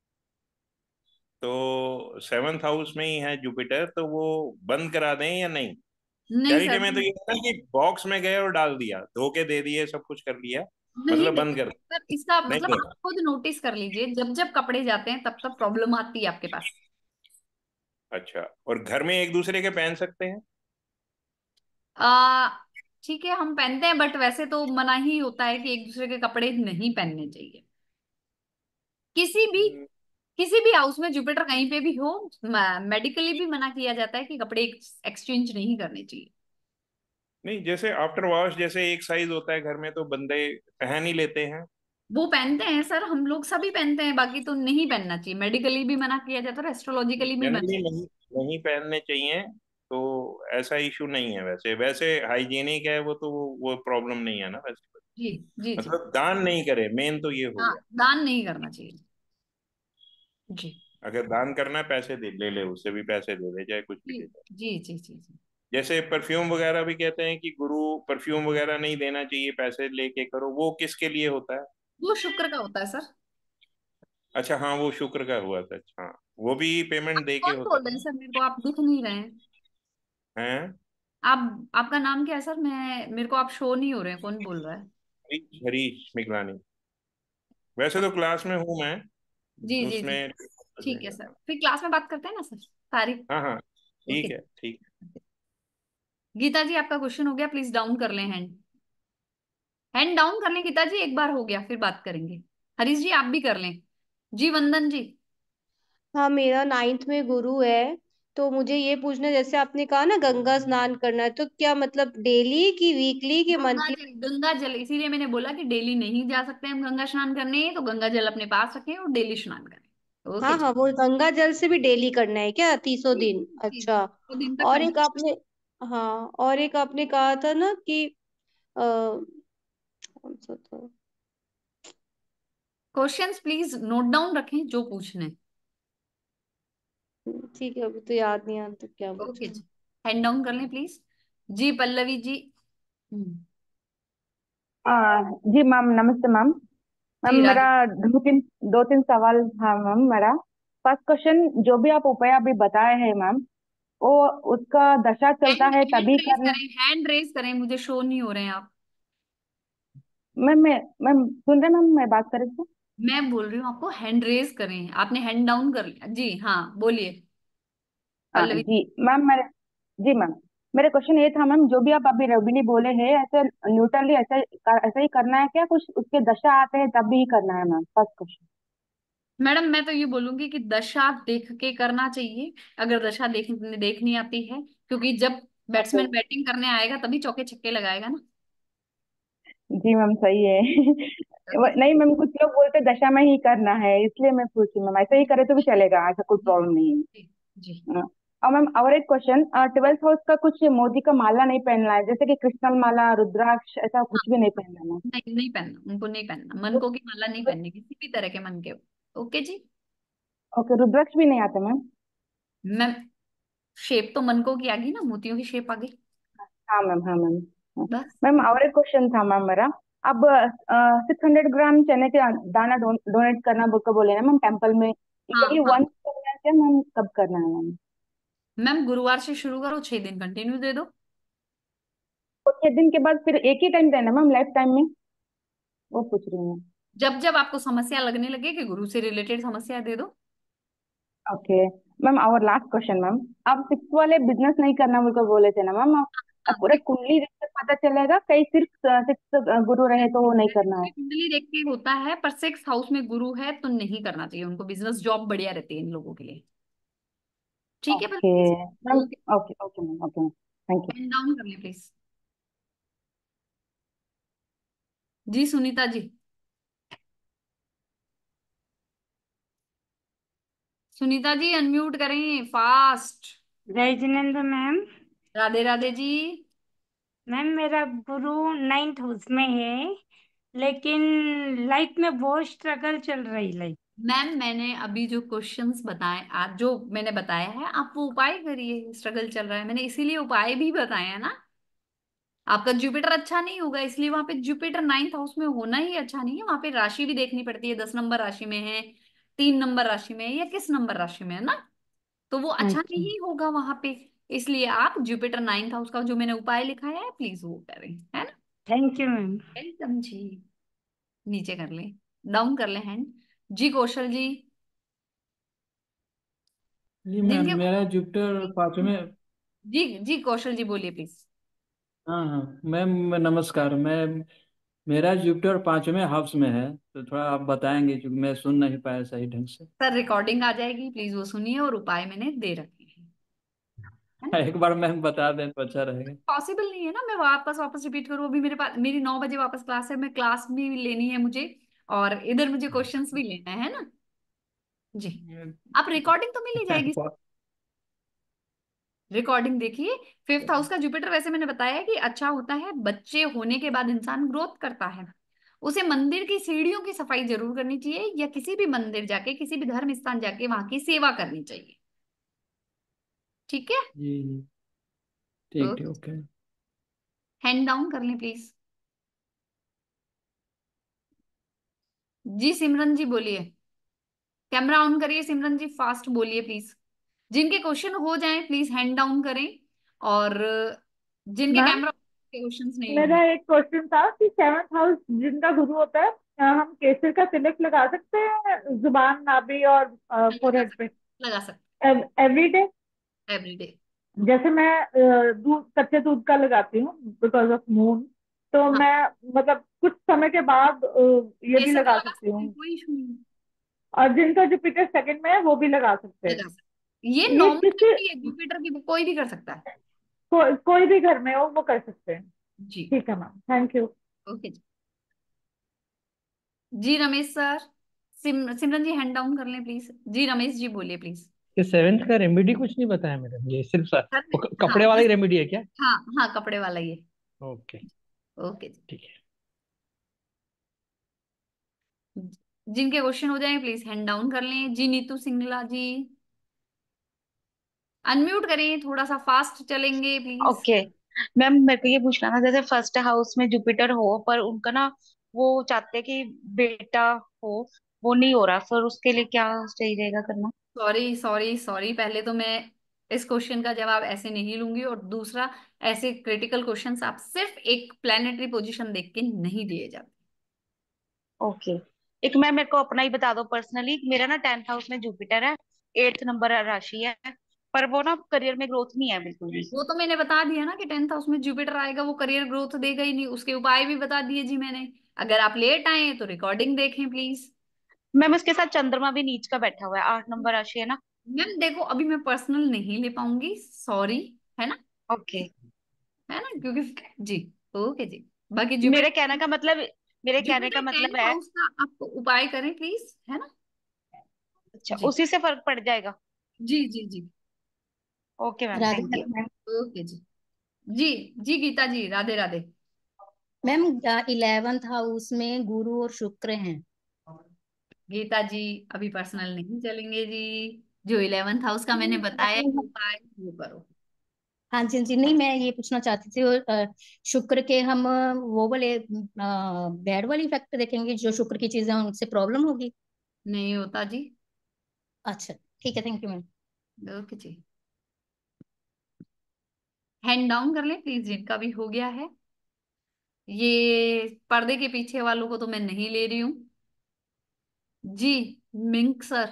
तो सेवन्थ हाउस में ही है जुपिटर, तो वो बंद करा दें या नहीं? नहीं चैरिटी सर। में तो ये होता है कि बॉक्स में गए और डाल दिया, धोखे दे दिए, सब कुछ कर लिया, नहीं मतलब बंद नहीं कर सर, इसका नहीं मतलब आप देना। खुद नोटिस कर लीजिए, जब जब कपड़े जाते हैं तब तब प्रॉब्लम आती है आपके पास। अच्छा, और घर में एक दूसरे के पहन सकते हैं? आ ठीक है, हम पहनते हैं, बट वैसे तो मना ही होता है कि एक दूसरे के कपड़े नहीं पहनने चाहिए। किसी भी हम्म, किसी भी हाउस में जुपिटर कहीं पे भी हो, मेडिकली भी मना किया जाता है कि कपड़े एक्सचेंज नहीं करने चाहिए। नहीं, जैसे आफ्टर वॉश जैसे एक साइज होता है घर में, तो बंदे पहन ही लेते हैं। वो पहनते हैं सर, हम लोग सभी पहनते हैं, बाकी तो नहीं पहनना चाहिए, मेडिकली भी मना किया जाता है, एस्ट्रोलॉजिकली भी मना। जनरली नहीं, नहीं पहनने चाहिए। तो ऐसा इशू नहीं है, वैसे वैसे हाइजीनिक है वो, तो वो, वो प्रॉब्लम नहीं है ना वैसे। जी जी जी। मतलब दान नहीं करे, मेन तो ये हो हाँ, गया। दान नहीं करना चाहिए। जी अगर दान करना है, पैसे दे ले ले, उससे भी पैसे दे दे, चाहे कुछ भी जी दे दे। जी जी जी जी। जैसे परफ्यूम वगैरह भी कहते हैं कि गुरु परफ्यूम वगैरह नहीं देना चाहिए, पैसे लेके करो, वो किसके लिए होता है? वो शुक्र का होता है सर। अच्छा हाँ, वो शुक्र का हुआ था, अच्छा हाँ, वो भी पेमेंट दे के कौन होता बोल रहे है हैं सर? मेरे को आप दिख नहीं रहे हैं। ना? हैं? आप आपका नाम क्या है सर? मैं मेरे को आप शो नहीं हो रहे हैं, कौन बोल रहा है? हरीश हरीश मिगलानी। वैसे तो क्लास में हूँ मैं, जी जी जी। उसमें। ठीक है सर, फिर क्लास में बात करते हैं ना सर, तारीख। हाँ हाँ, ठीक ओके। है ठीक गीता जी आपका क्वेश्चन हो गया, प्लीज डाउन कर लें हैंड। हैंड डाउन कर लें गीता जी, एक बार हो गया फिर बात करेंगे। हरीश जी आप भी कर लें। जी वंदन जी। हाँ, मेरा नाइन्थ में गुरु है। तो मुझे ये पूछना है, जैसे आपने कहा ना गंगा स्नान करना है, तो क्या मतलब डेली की वीकली की गंगा मंथली? जल, गंगा जल, इसीलिए मैंने बोला कि डेली नहीं जा सकते हम गंगा स्नान करने, तो गंगा जल अपने पास रखें और डेली स्नान करें। ओके हाँ जी। हाँ, वो गंगा जल से भी डेली करना है क्या, तीसों जी दिन? जी जी, अच्छा। तो दिन तक और करना। एक आपने हाँ, और एक आपने कहा था ना कि आ, कौन सा था? क्वेश्चंस प्लीज नोट डाउन रखें जो पूछने। ठीक है, अभी तो याद नहीं आ रहा, तो क्या ओके पूछा? जी, हैंड डाउन कर लें प्लीज। जी पल्लवी जी। हम्म, आ, जी मैम, नमस्ते मैम। मैम जी मेरा राधे। दो तीन दो तीन सवाल था मैम मेरा। फर्स्ट क्वेश्चन, जो भी आप उपाय अभी बताए हैं मैम, वो उसका दशा चलता हैंड है हैंड तभी रेज करना? करें, हैंड रेज करें, मुझे शो नहीं हो रहे हैं आप। मैम मैं मैम सुन रहे मैम, मैं बात कर रही थी। मैं बोल रही हूँ आपको हैंड रेज करें, आपने हैंड डाउन कर लिया जी, हाँ बोलिए हाँ पल्लवी। जी मैम, मेरे जी मैम, मेरा क्वेश्चन ये था मैम, जो भी आप अभी रविनी बोले हैं, ऐसे न्यूट्रली ऐसा ऐसा ही करना है क्या, कुछ उसके दशा आते हैं तब भी ही करना है मैम? First question. मैडम मैं तो ये बोलूंगी कि दशा देख के करना चाहिए, अगर दशा देख देखनी आती है, क्योंकि जब ओके। बैट्समैन बैटिंग करने आएगा तभी चौके छक्के लगाएगा ना। जी मैम सही है। ओके वो- नहीं मैम, कुछ लोग बोलते दशा में ही करना है, इसलिए मैं पूछी मैम, ऐसे ही करे तो भी चलेगा, ऐसा कोई जी प्रॉब्लम नहीं है। जी जी। हाँ। और मैम और एक क्वेश्चन, ट्वेल्थ हाउस का कुछ मोदी का माला नहीं पहनना है, जैसे कि कृष्णल माला, रुद्राक्ष, ऐसा हाँ, कुछ भी नहीं पहनना मैम? नहीं नहीं पहनना, उनको नहीं पहनना, मन तो- को की माला नहीं तो- पहननी, किसी भी तरह के मन के। ओके जी। ओके, रुद्राक्ष भी नहीं आता मैम? मैम शेप तो मन को की आ गई ना, मोतियों की शेप आ गई। हाँ मैम, हाँ मैम। हाँ। बस। मैम और एक क्वेश्चन था मैम मेरा। अब सिक्स हंड्रेड ग्राम चने के दाना डो, डोनेट करना बुक बोले ना मैम, टेम्पल में हाँ ये हाँ। वन करना है क्या मैम, कब करना है मैम? मैम गुरुवार से शुरू करो, छह दिन कंटिन्यू दे दो। तो छह दिन के बाद फिर एक ही टाइम देना मैम, लाइफ टाइम में? वो पूछ रही हूँ। जब जब आपको समस्या लगने लगे कि गुरु से रिलेटेड समस्या दे दो। ओके मैम, और लास्ट क्वेश्चन मैम, आप सिक्स वाले बिजनेस नहीं करना बोलकर बोले थे ना मैम, आप आप हाँ, पूरे कुंडली देख कर पता चलेगा, कहीं सिर्फ सिक्स गुरु रहे तो वो नहीं वैसे करना है? पूरी कुंडली देख के होता है, पर सिक्स हाउस में गुरु है तो नहीं करना चाहिए उनको, बिजनेस जॉब बढ़िया रहती है इन लोगों के लिए। ठीक है okay please. Ma'am. Okay. Okay okay ma'am, okay ma'am, thank you. Pen down कर ले प्लीज। जी सुनीता जी। सुनीता जी अनम्यूट करें फास्ट। जय जिनेन्द्र मैम। राधे राधे जी। मैम मेरा गुरु नाइन्थ हाउस में है, लेकिन लाइफ में बहुत स्ट्रगल चल रही लाइफ। मैम मैंने अभी जो क्वेश्चंस बताए, आप जो मैंने बताया है आप वो उपाय करिए। स्ट्रगल चल रहा है, मैंने इसीलिए उपाय भी बताया है ना। आपका जुपिटर अच्छा नहीं होगा, इसलिए वहां पे जुपिटर नाइन्थ हाउस में होना ही अच्छा नहीं है। वहां पे राशि भी देखनी पड़ती है, दस नंबर राशि में है, तीन नंबर राशि में है, या किस नंबर राशि में है ना, तो वो अच्छा अच्छा, नहीं होगा वहां पे। इसलिए आप जुपिटर नाइन्थ हाउस का जो मैंने उपाय लिखा है प्लीज वो करें, है ना। Thank you ma'am. वेलकम जी। नीचे कर ले, डाउन कर ले हैंड। जी कौशल जी। जी मैम, जिनके मेरा जुपिटर पाँचवें में। जी जी कौशल जी बोलिए प्लीज। हाँ हाँ मैम, मैं- नमस्कार। मैं मेरा जुपिटर पाँचवें हाउस में है, तो थोड़ा आप बताएंगे क्योंकि मैं सुन नहीं पाया सही ढंग से। सर रिकॉर्डिंग आ जाएगी, प्लीज वो सुनिए, और उपाय मैंने दे रखे हैं, है ना। एक बार मैम बता दें तो अच्छा रहेगा। पॉसिबल नहीं है ना मैं वापस वापस रिपीट करूँ। अभी मेरे पास मेरी नौ बजे वापस क्लास है, मैं क्लास भी लेनी है मुझे, और इधर मुझे क्वेश्चंस भी लेना है ना जी। आप रिकॉर्डिंग तो मिल ही जाएगी। रिकॉर्डिंग देखिए। फिफ्थ हाउस का जुपिटर वैसे मैंने बताया है कि अच्छा होता है, बच्चे होने के बाद इंसान ग्रोथ करता है। उसे मंदिर की सीढ़ियों की सफाई जरूर करनी चाहिए, या किसी भी मंदिर जाके, किसी भी धर्म स्थान जाके वहां की सेवा करनी चाहिए। ठीक है। जी जी, तो ठीक ठीक, ओके। हैंड डाउन कर लें प्लीज। जी सिमरन जी बोलिए। कैमरा ऑन करिए सिमरन जी, फास्ट बोलिए प्लीज। जिनके क्वेश्चन हो जाएं प्लीज हैंड डाउन करें, और जिनके मैम कैमरा क्वेश्चंस नहीं मेरा हों। एक क्वेश्चन था कि सेवन्थ हाउस जिनका गुरु होता है, अ, हम केसर का तिलक लगा सकते हैं जुबान, नाभि और लगा फोrehead पे सकते लगा सकते एवरी डे? Every day. जैसे मैं अ, दूध, कच्चे दूध का लगाती हूँ बिकॉज ऑफ मून, तो हाँ, मैं मतलब कुछ समय के बाद अ, ये भी केसर का लगा लगा सकती सकते हैं, हूँ। कोई इशू नहीं है। और जिनका जुपिटर सेकंड में है वो भी लगा सकते हैं। लगा सकते हैं। ये ये नॉर्मल किसी रेमेडी है, जुपिटर की कोई भी कर सकता है। को, कोई भी घर में हो वो कर सकते हैं। जी। ठीक है मैम, थैंक यू। ओके जी। जी रमेश सर। सिम सिमरन जी हैंड डाउन कर लें प्लीज। जी रमेश जी बोलिए प्लीज। ये सेवेंथ का रेमेडी कुछ नहीं बताया मैडम, ये सिर्फ सा- सर वो क- हाँ कपड़े वाला ही बस। रेमेडी है क्या? हाँ हाँ कपड़े वाला ये। ओके, ओके जी। ठीक है। जिनके क्वेश्चन हो जाए प्लीज हैंड डाउन कर लें। जी नीतू सिंगला जी, अनम्यूट करें, थोड़ा सा फास्ट चलेंगे प्लीज। ओके मैम, मेरे को ये पूछना था, जैसे फर्स्ट हाउस में जुपिटर हो पर उनका ना, वो चाहते हैं कि बेटा हो, वो नहीं हो रहा, फिर उसके लिए क्या सही रहेगा करना? सॉरी सॉरी सॉरी, पहले तो मैं इस क्वेश्चन का जवाब ऐसे नहीं लूंगी, और दूसरा, ऐसे क्रिटिकल क्वेश्चंस आप सिर्फ एक प्लेनेटरी पोजीशन देख के नहीं दिए जाते। ओके, एक मैम मेरे को अपना ही बता दो पर्सनली। मेरा ना टेंथ हाउस में जुपिटर है, एट्थ नंबर राशि है, पर वो ना करियर में ग्रोथ नहीं है बिल्कुल भी। वो तो मैंने बता दिया ना कि टेंथ हाउस में जुपिटर आएगा वो करियर ग्रोथ देगा ही नहीं, उसके उपाय भी बता दिए जी मैंने। अगर आप लेट आए हैं तो रिकॉर्डिंग देखें प्लीज। मैम उसके साथ चंद्रमा भी नीच का बैठा हुआ है, आठ नंबर राशि है ना। मैम देखो अभी मैं पर्सनल नहीं ले पाऊंगी, सॉरी, है ना। ओके, है ना, क्योंकि जी। ओके जी। बाकी मेरे जुपिटर, कहने का मतलब मेरे कहने का जुपिटर मतलब टेंथ है। हाउस का आप उपाय करें प्लीज, है ना। अच्छा, जी उसी से फर्क पड़ जाएगा। जी जी जी। Okay ma'am, Radhe thank you. Radhe ma'am. Okay जी। जी जी Geeta ji Radhe Radhe. Ma'am eleventh house में गुरु और शुक्र हैं। गीता जी अभी पर्सनल नहीं चलेंगे जी, जो इलेवेंथ हाउस का मैंने बताया है उपाय वो करो। हाँ जी हाँ जी, नहीं मैं ये पूछना चाहती थी, और, अ, शुक्र के हम अ, वो वाले बैड वाली इफेक्ट देखेंगे, जो शुक्र की चीजें हैं, उनसे प्रॉब्लम होगी? नहीं होता जी। अच्छा ठीक है, थैंक यू मैम। ओके जी। हैंड डाउन कर लें प्लीज जिनका भी हो गया है। ये पर्दे के पीछे वालों को तो मैं नहीं ले रही हूँ। जी मिंक सर।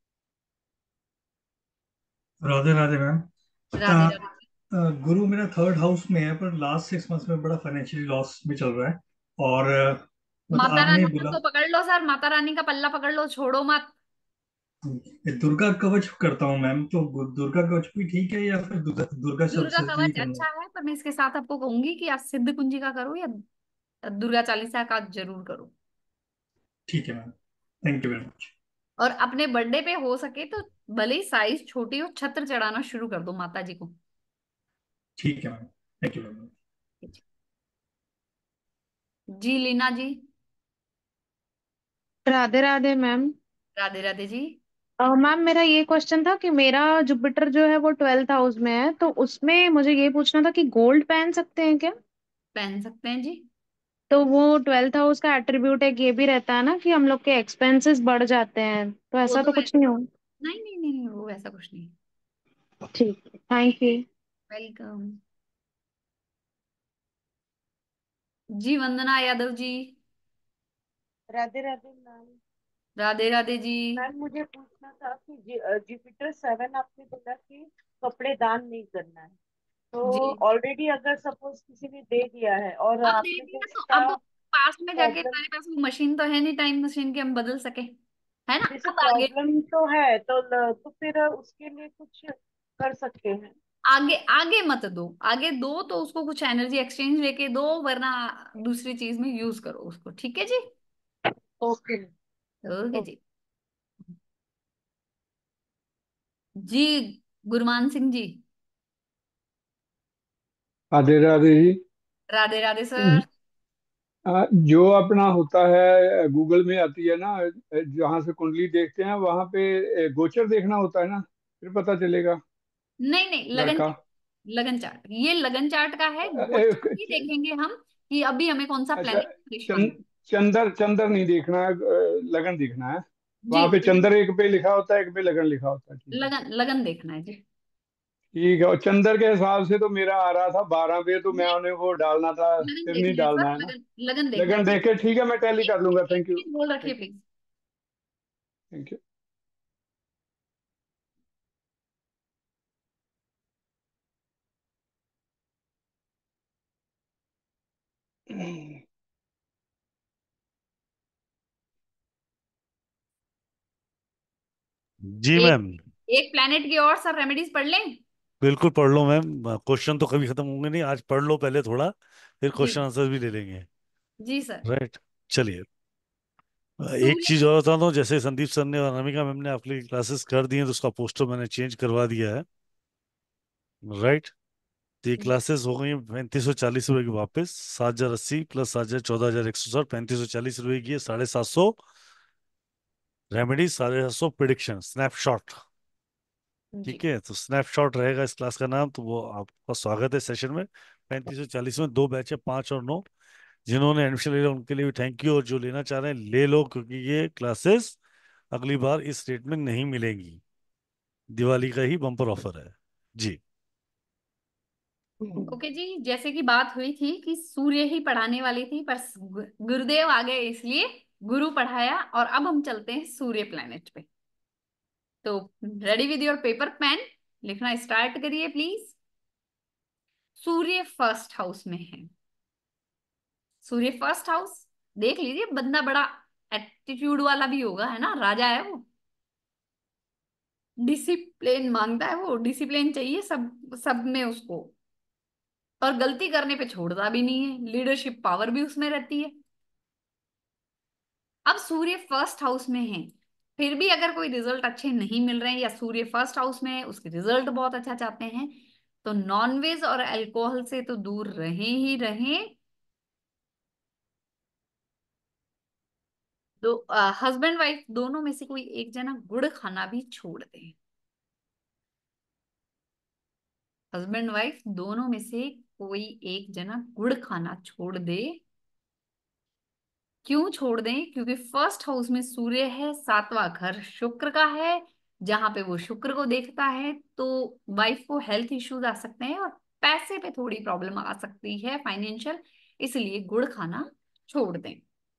राधे राधे मैम। राधे राधे। अ, अ, गुरु मेरा थर्ड हाउस में है, पर लास्ट सिक्स मंथ्स में बड़ा फाइनेंशियली लॉस भी चल रहा है। और अ, मतलब माता आपने रानी का बोला तो पकड़ लो सर, माता रानी का पल्ला पकड़ लो, छोड़ो मत। ये दुर्गा कवच करता हूँ मैम, तो गु- दुर्गा कवच भी ठीक है या फिर दुर्गा, दुर्गा दुर्गा सप्तशती कवच करना अच्छा है? है, पर मैं इसके साथ आपको कहूंगी कि आप सिद्ध कुंजी का करो, या दुर्गा चालीसा का जरूर करो। ठीक है ma'am, thank you very much. और अपने बर्थडे पे हो सके तो भले ही साइज छोटी हो, छत्र चढ़ाना शुरू कर दो माता जी को। ठीक है ma'am, thank you very much. जी लीना जी। राधे राधे मैम। राधे राधे जी। अ, मैम मेरा ये क्वेश्चन था कि मेरा जुपिटर जो है वो ट्वेल्थ हाउस में है, तो उसमें मुझे ये पूछना था कि गोल्ड पहन सकते हैं क्या? पहन सकते हैं जी। तो वो ट्वेल्थ हाउस का एट्रीब्यूट एक ये भी रहता है ना कि हम लोग के एक्सपेंसेस बढ़ जाते हैं, तो वो ऐसा तो तो वै... कुछ नहीं हो? नहीं नहीं नहीं नहीं, वो वैसा कुछ नहीं। ठीक है, थैंक यू। वेलकम। जी वंदना यादव जी। राधे राधे मैम। राधे राधे जी। मैम मुझे पूछना था कि जि- अ, जुपिटर सेवन आपने बोला कि कपड़े दान नहीं करना है, तो जी ऑलरेडी अगर सपोज किसी ने दे दिया है और अब दे आपने दिया जैसे तो कहा अब पास में जाके प्रॉब्लम, हमारे पास वो मशीन तो है नहीं, टाइम मशीन की हम बदल सके, है ना? जैसे अब आगे प्रॉब्लम तो है तो ल- तो फिर उसके लिए कुछ कर सकते हैं। आगे आगे मत दो, आगे दो तो उसको कुछ एनर्जी एक्सचेंज लेके दो, वरना दूसरी चीज में यूज करो उसको, ठीक है जी। ओके। ओके जी। जी गुरमान सिंह जी। राधे राधे जी। राधे राधे सर। आ, जो अपना होता है गूगल में आती है ना, जहाँ से कुंडली देखते हैं वहां पे ए, गोचर देखना होता है ना, फिर पता चलेगा नहीं नहीं, लगन लड़का। चार्ट। लगन चार्ट, ये लगन चार्ट का है, ए, गोचर क- ही च- देखेंगे हम कि अभी हमें कौन सा अच्छा, प्लेनेट परेशान चंद है। चंदर चंदर नहीं देखना है, अ, लगन देखना है। जी वहां पे लगन। चंदर एक पे लिखा होता है, एक पे लगन लिखा होता है। ठीक है, लगन लगन देखना है जी। ठीक है। और चंदर के हिसाब से तो मेरा आ रहा था बारह पे, तो मैं नहीं, उन्हें वो डालना था, लगन फिर नहीं देखना है डालना सर, है ना। लगन लगन देखना है लगन जी। देख के ठीक है, मैं टैली एक कर लूंगा। एक थैंक यू। मिनट होल्ड रखिए थैंक प्लीज। Thank you. जी एक मैम। एक प्लेनेट की और सर रेमेडीज पढ़ लें। बिल्कुल पढ़ लो मैम, क्वेश्चन तो कभी खत्म होंगे नहीं, आज पढ़ लो पहले थोड़ा, फिर जी क्वेश्चन आंसर भी ले लेंगे। जी सर। राइट। चलिए, एक सूर्य। चीज और बताता हूँ, जैसे संदीप सर ने और अनामिका मैम ने आपके क्लासेस कर दी हैं, तो उसका पोस्टर मैंने चेंज करवा दिया है। राइट। तो ये क्लासेस हो गई पैंतीस सौ चालीस रुपए की वापस, सात हजार अस्सी प्लस सात हजार चौदह हजार एक सौ साठ, पैंतीस सौ चालीस रुपए की है, साढ़े सात सौ। रेमेडी साढ़े सात सौ, प्रिडिक्शन स्नैपशॉट। जी ठीक है, तो स्नैपशॉट रहेगा इस क्लास का नाम, तो वो आपका स्वागत है सेशन में। पैंतीस सौ चालीस में दो बैच है, पाँच और नौ। जिन्होंने एडमिशन ले लिया उनके लिए भी थैंक यू, और जो लेना चाह रहे हैं ले लो, क्योंकि ये क्लासेस अगली बार इस रेट में नहीं मिलेंगी। दिवाली का ही बम्पर ऑफर है जी। ओके जी, जैसे कि बात हुई थी कि सूर्य ही पढ़ाने वाली थी, पर गु- गुरुदेव आ गए, इसलिए गुरु पढ़ाया, और अब हम चलते हैं सूर्य प्लेनेट पे। तो ready with your paper pen, लिखना स्टार्ट करिए प्लीज। सूर्य फर्स्ट हाउस में है। सूर्य फर्स्ट हाउस, देख लीजिए, बंदा बड़ा एटीट्यूड वाला भी होगा, है ना, राजा है वो। डिसिप्लिन मांगता है वो, डिसिप्लिन चाहिए सब सब में उसको, और गलती करने पे छोड़ता भी नहीं है, लीडरशिप पावर भी उसमें रहती है। अब सूर्य फर्स्ट हाउस में है, फिर भी अगर कोई रिजल्ट अच्छे नहीं मिल रहे हैं, या सूर्य फर्स्ट हाउस में है उसके रिजल्ट बहुत अच्छा चाहते हैं, तो नॉनवेज और अल्कोहल से तो दूर रहें ही रहें। दो हस्बैंड वाइफ दोनों में से कोई एक जना गुड़ खाना भी छोड़ दे। हस्बैंड वाइफ दोनों में से कोई एक जना गुड़ खाना छोड़ दे। क्यों छोड़ दें? क्योंकि फर्स्ट हाउस में सूर्य है, सातवां घर शुक्र का है, जहां पे वो शुक्र को देखता है, तो वाइफ को हेल्थ इश्यूज आ सकते हैं, और पैसे पे थोड़ी प्रॉब्लम आ सकती है, फाइनेंशियल। इसलिए गुड़ खाना छोड़ दें।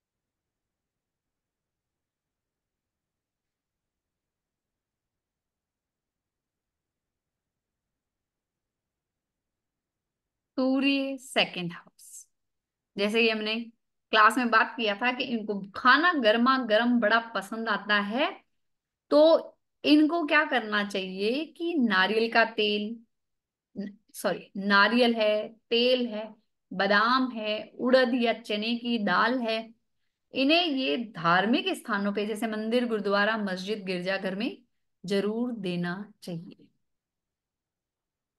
सूर्य सेकंड हाउस, जैसे कि हमने क्लास में बात किया था कि इनको खाना गर्मा गर्म बड़ा पसंद आता है, तो इनको क्या करना चाहिए कि नारियल का तेल, सॉरी नारियल है, तेल है, बादाम है, उड़द या चने की दाल है, इन्हें ये धार्मिक स्थानों पे जैसे मंदिर, गुरुद्वारा, मस्जिद, गिरजाघर में जरूर देना चाहिए।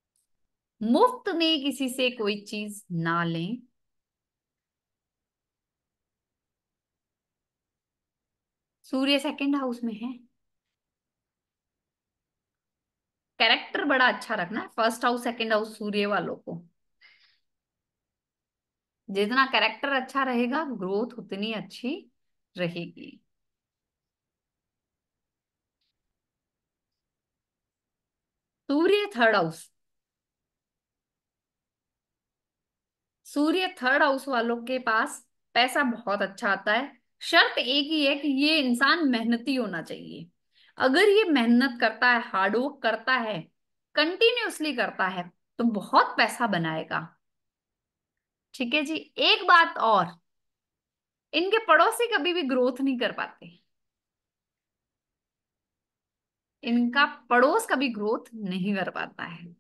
मुफ्त में किसी से कोई चीज ना लें। सूर्य सेकंड हाउस में है। कैरेक्टर बड़ा अच्छा रखना है फर्स्ट हाउस सेकंड हाउस सूर्य वालों को। जितना कैरेक्टर अच्छा रहेगा ग्रोथ उतनी अच्छी रहेगी। सूर्य थर्ड हाउस, सूर्य थर्ड हाउस वालों के पास पैसा बहुत अच्छा आता है। शर्त एक ही है कि ये इंसान मेहनती होना चाहिए। अगर ये मेहनत करता है, हार्डवर्क करता है, कंटिन्यूअसली करता है, तो बहुत पैसा बनाएगा। ठीक है जी। एक बात और, इनके पड़ोसी कभी भी ग्रोथ नहीं कर पाते। इनका पड़ोस कभी ग्रोथ नहीं कर पाता है।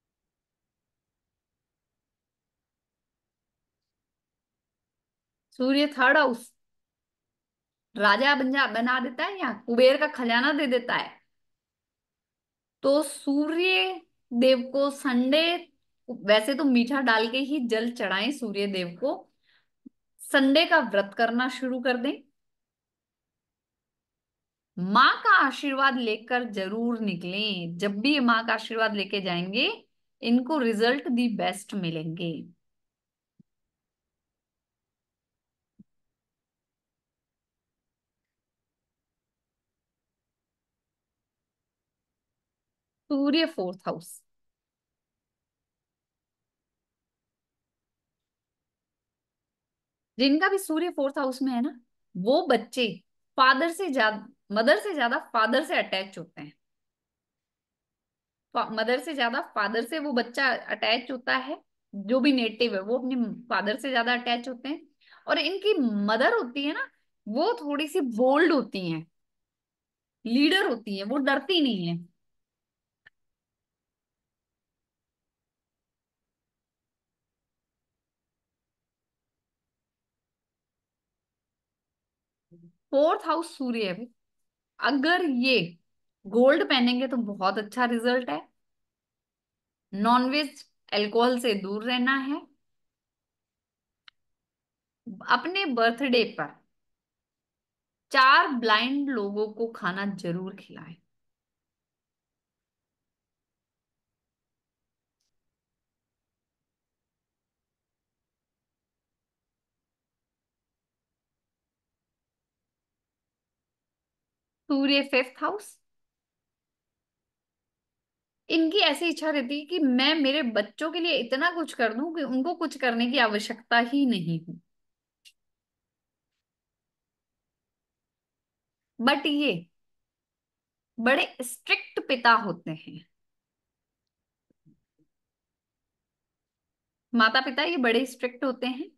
सूर्य थर्ड हाउस राजा बंजा बना देता है या कुबेर का खजाना दे देता है। तो सूर्य देव को संडे, वैसे तो मीठा डाल के ही जल चढ़ाएं सूर्य देव को। संडे का व्रत करना शुरू कर दें। माँ का आशीर्वाद लेकर जरूर निकलें। जब भी ये माँ का आशीर्वाद लेके जाएंगे इनको रिजल्ट दी बेस्ट मिलेंगे। सूर्य फोर्थ हाउस, जिनका भी सूर्य फोर्थ हाउस में है ना, वो बच्चे फादर से ज्यादा, मदर से ज्यादा फादर से अटैच होते हैं। मदर से ज्यादा फादर से वो बच्चा अटैच होता है। जो भी नेटिव है वो अपने फादर से ज्यादा अटैच होते हैं। और इनकी मदर होती है ना, वो थोड़ी सी बोल्ड होती हैं, लीडर होती है, वो डरती नहीं है। फोर्थ हाउस सूर्य है। अगर ये गोल्ड पहनेंगे तो बहुत अच्छा रिजल्ट है। नॉनवेज अल्कोहल से दूर रहना है। अपने बर्थडे पर चार ब्लाइंड लोगों को खाना जरूर खिलाएं। सूर्य फिफ्थ हाउस, इनकी ऐसी इच्छा रहती है कि मैं मेरे बच्चों के लिए इतना कुछ कर दूं कि उनको कुछ करने की आवश्यकता ही नहीं हो। बट ये बड़े स्ट्रिक्ट पिता होते हैं। माता पिता ये बड़े स्ट्रिक्ट होते हैं।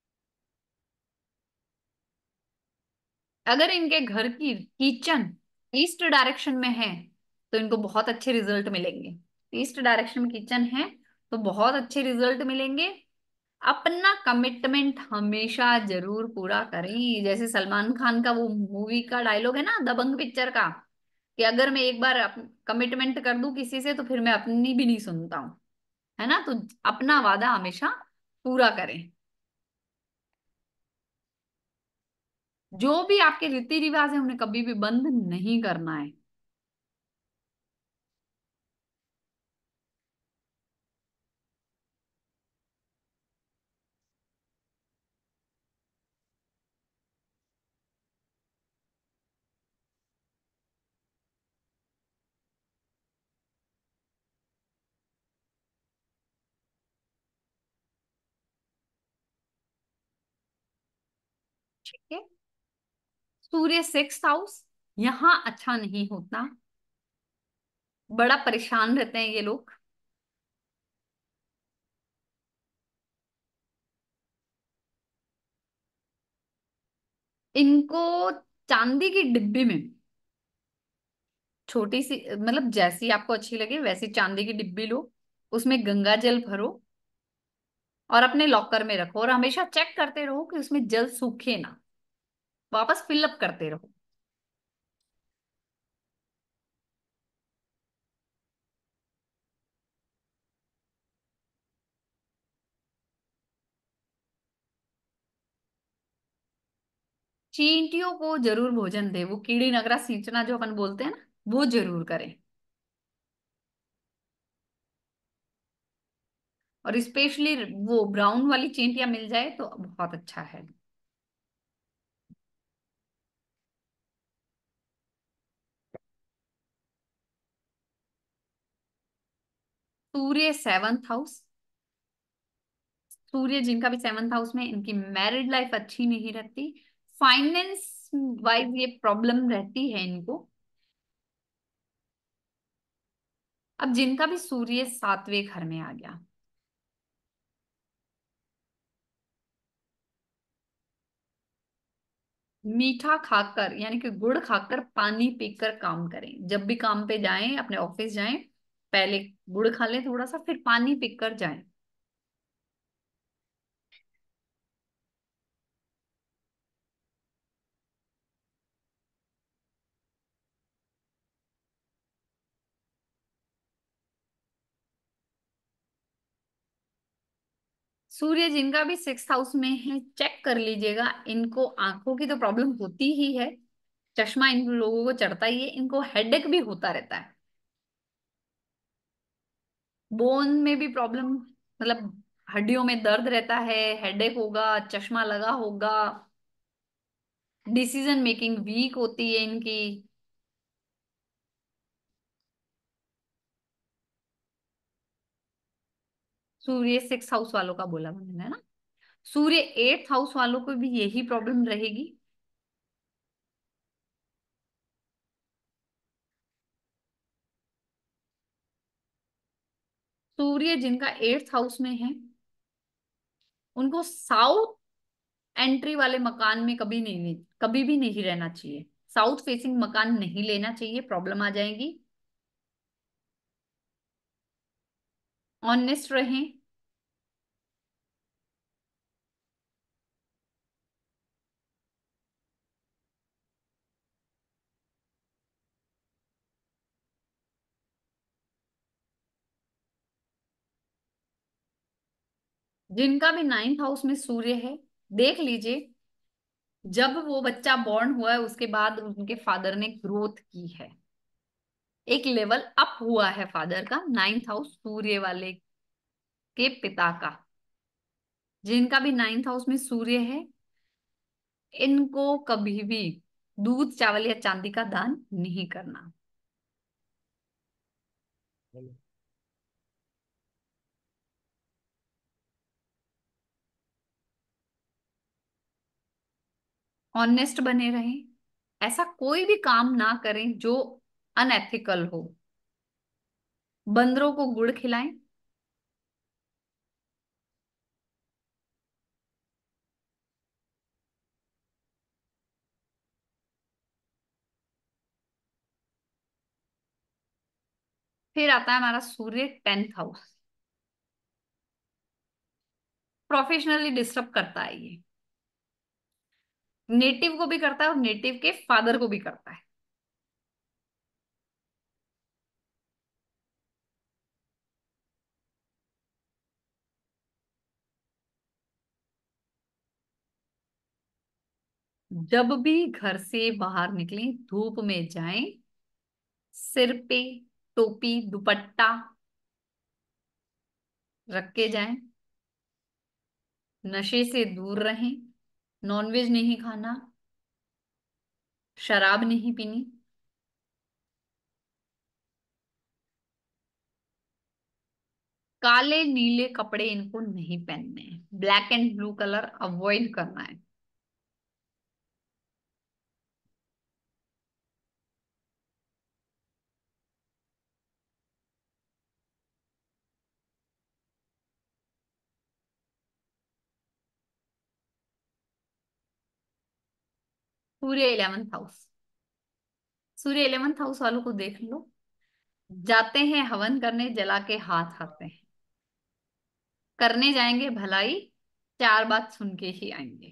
अगर इनके घर की किचन ईस्ट डायरेक्शन में है तो इनको बहुत अच्छे रिजल्ट मिलेंगे। ईस्ट डायरेक्शन में किचन है तो बहुत अच्छे रिजल्ट मिलेंगे। अपना कमिटमेंट हमेशा जरूर पूरा करें। जैसे सलमान खान का वो मूवी का डायलॉग है ना, दबंग पिक्चर का, कि अगर मैं एक बार कमिटमेंट कर दूं किसी से तो फिर मैं अपनी भी नहीं सुनता हूं। है ना? तो अपना वादा हमेशा पूरा करें। जो भी आपके रीति रिवाज है उन्हें कभी भी बंद नहीं करना है। ठीक है। सूर्य सिक्स हाउस यहाँ अच्छा नहीं होता। बड़ा परेशान रहते हैं ये लोग। इनको चांदी की डिब्बी में, छोटी सी, मतलब जैसी आपको अच्छी लगे वैसी चांदी की डिब्बी लो, उसमें गंगा जल भरो और अपने लॉकर में रखो। और हमेशा चेक करते रहो कि उसमें जल सूखे ना, वापस फिलअप करते रहो। चींटियों को जरूर भोजन दे, वो कीड़ी नगरा सींचना जो अपन बोलते हैं ना, वो जरूर करें। और स्पेशली वो ब्राउन वाली चींटियां मिल जाए तो बहुत अच्छा है। सूर्य सेवंथ हाउस, सूर्य जिनका भी सेवंथ हाउस में, इनकी मैरिड लाइफ अच्छी नहीं रहती, फाइनेंस वाइज ये प्रॉब्लम रहती है इनको। अब जिनका भी सूर्य सातवें घर में आ गया, मीठा खाकर यानी कि गुड़ खाकर पानी पीकर काम करें। जब भी काम पे जाएं, अपने ऑफिस जाएं, पहले गुड़ खा लें थोड़ा सा, फिर पानी पीकर जाएं। सूर्य जिनका भी सिक्स हाउस में है, चेक कर लीजिएगा, इनको आंखों की तो प्रॉब्लम होती ही है, चश्मा इन लोगों को चढ़ता ही है, इनको हेडेक भी होता रहता है, बोन में भी प्रॉब्लम, मतलब हड्डियों में दर्द रहता है, हेडेक होगा, चश्मा लगा होगा, डिसीजन मेकिंग वीक होती है इनकी। सूर्य सिक्स हाउस वालों का बोला मैंने ना, सूर्य एट्थ हाउस वालों को भी यही प्रॉब्लम रहेगी। सूर्य जिनका एट्थ हाउस में है, उनको साउथ एंट्री वाले मकान में कभी नहीं, कभी भी नहीं रहना चाहिए, साउथ फेसिंग मकान नहीं लेना चाहिए, प्रॉब्लम आ जाएगी। ऑनेस्ट रहें। जिनका भी नाइन्थ हाउस में सूर्य है, देख लीजिए, जब वो बच्चा बॉर्न हुआ है उसके बाद उनके फादर ने ग्रोथ की है, एक लेवल अप हुआ है फादर का, नाइन्थ हाउस सूर्य वाले के पिता का। जिनका भी नाइन्थ हाउस में सूर्य है, इनको कभी भी दूध चावल या चांदी का दान नहीं करना। ऑनेस्ट बने रहें, ऐसा कोई भी काम ना करें जो अनएथिकल हो। बंदरों को गुड़ खिलाएं। फिर आता है हमारा सूर्य टेंथ हाउस, प्रोफेशनली डिस्टर्ब करता है ये, नेटिव को भी करता है और नेटिव के फादर को भी करता है। जब भी घर से बाहर निकलें, धूप में जाएं, सिर पे टोपी दुपट्टा रख के जाएं, नशे से दूर रहें, नॉनवेज नहीं खाना, शराब नहीं पीनी, काले नीले कपड़े इनको नहीं पहनने हैं, black and blue colour avoid करना है। सूर्य इलेवेंथ हाउस, सूर्य इलेवेंथ हाउस वालों को देख लो, जाते हैं हवन करने, जला के हाथ आते हैं, करने जाएंगे भलाई, चार बात सुन के ही आएंगे।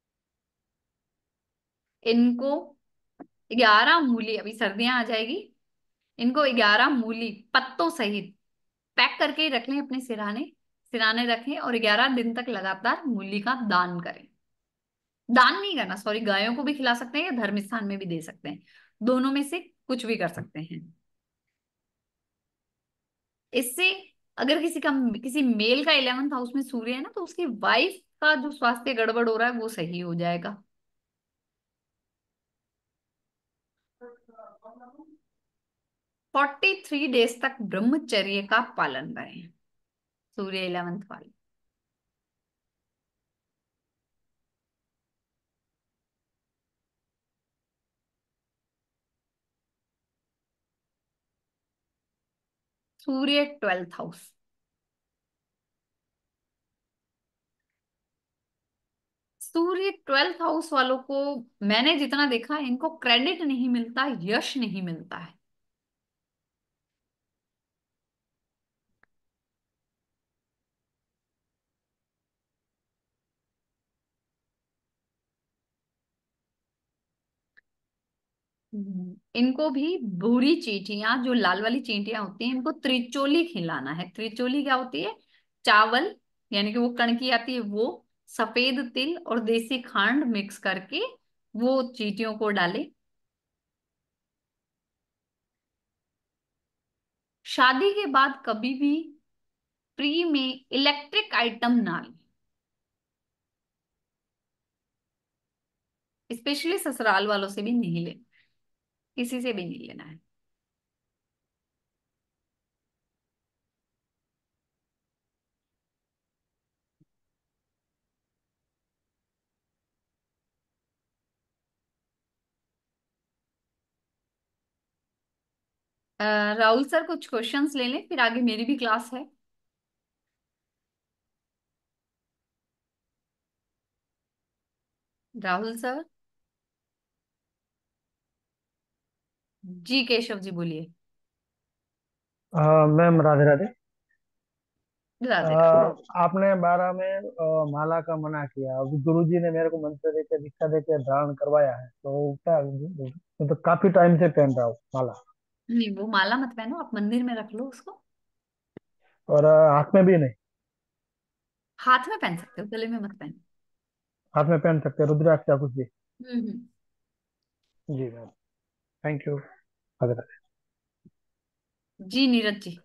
इनको ग्यारह मूली, अभी सर्दियां आ जाएगी, इनको ग्यारह मूली पत्तों सहित पैक करके ही रख लें, अपने सिराने सिराने रखें और ग्यारह दिन तक लगातार मूली का दान करें। दान नहीं करना, सॉरी, गायों को भी खिला सकते हैं या धर्म स्थान में भी दे सकते हैं, दोनों में से कुछ भी कर सकते हैं। इससे अगर किसी का, किसी मेल का इलेवेंथ हाउस में सूर्य है ना, तो उसकी वाइफ का जो स्वास्थ्य गड़बड़ हो रहा है वो सही हो जाएगा। फोर्टी थ्री डेज तक ब्रह्मचर्य का पालन करें, सूर्य इलेवेंथ वाले। सूर्य ट्वेल्थ हाउस, सूर्य ट्वेल्थ हाउस वालों को मैंने जितना देखा, इनको क्रेडिट नहीं मिलता, यश नहीं मिलता है। हम्म, इनको भी भूरी चींटियां, जो लाल वाली चींटियां होती हैं, इनको त्रिचोली खिलाना है। त्रिचोली क्या होती है? चावल, यानी कि वो कणकी आती है वो, सफेद तिल और देसी खांड मिक्स करके वो चींटियों को डाले। शादी के बाद कभी भी फ्री में इलेक्ट्रिक आइटम ना लें, स्पेशली ससुराल वालों से भी नहीं लेना, किसी से भी नहीं लेना है। अ, राहुल सर कुछ क्वेश्चंस ले लें, फिर आगे मेरी भी क्लास है। राहुल सर। जी केशव जी बोलिए। मैम राधे राधे। राधे राधे। अ, आपने बारह में अ, माला का मना किया, अभी गुरुजी ने मेरे को मंत्र देके दीक्षा देके धारण करवाया है, तो क्या, मैं तो काफी टाइम से पहन रहा हूँ माला। नहीं, वो माला मत पहनो, आप मंदिर में रख लो उसको। और अ, हाथ में भी नहीं? हाथ में पहन सकते हो, गले में मत पहनो। हाथ में पहन सकते हैं रुद्राक्ष या कुछ भी? हम्म हम्म। जी ma'am, thank you. Radhe Radhe. जी नीरज जी।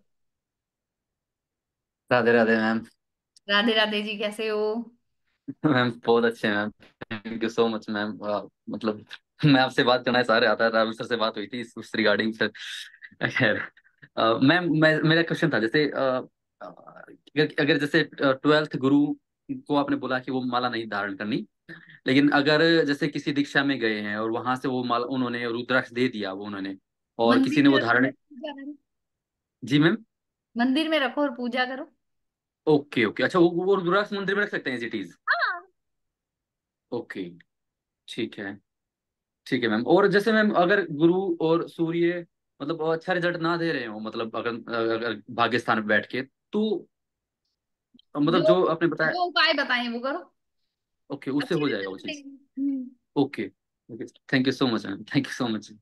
राधे राधे मैम। राधे राधे जी, कैसे हो? मैम बहुत अच्छे हैं ma'am. Thank you so much ma'am. अ, मतलब मैं आपसे बात करना चाह रहा था, राहुल सर से बात हुई थी इस उस रिगार्डिंग सर। खैर, अ, मैम मैं मेरा क्वेश्चन था, जैसे अ, अ, अगर अगर जैसे ट्वेल्थ गुरु को आपने बोला कि वो माला नहीं धारण करनी, लेकिन अगर जैसे किसी दीक्षा में गए हैं और वहां से वो माला उन्होंने रुद्राक्ष दे दिया वो उन्होंने, और किसी मंदिर ने में वो रखो, धारण। पूजा करो। जी मैम। मंदिर में रखो और पूजा करो। ओके ओके, अच्छा वो वो रुद्राक्ष मंदिर में रख सकते हैं एज इट इज? हाँ। ओके, ठीक है। ठीक है मैम। और जैसे मैम अगर गुरु और सूर्य मतलब अच्छा रिजल्ट ना दे रहे हो, मतलब अगर अगर भाग्य स्थान पे बैठ के, तो मतलब जो जो आपने बताया। जो उपाय बताए वो करो, ओके, उससे अच्छे हो जाएगा वो रिजल्ट चीज। मिलेंगे। हम्म। Okay okay, thank you so much ma'am, thank you so much.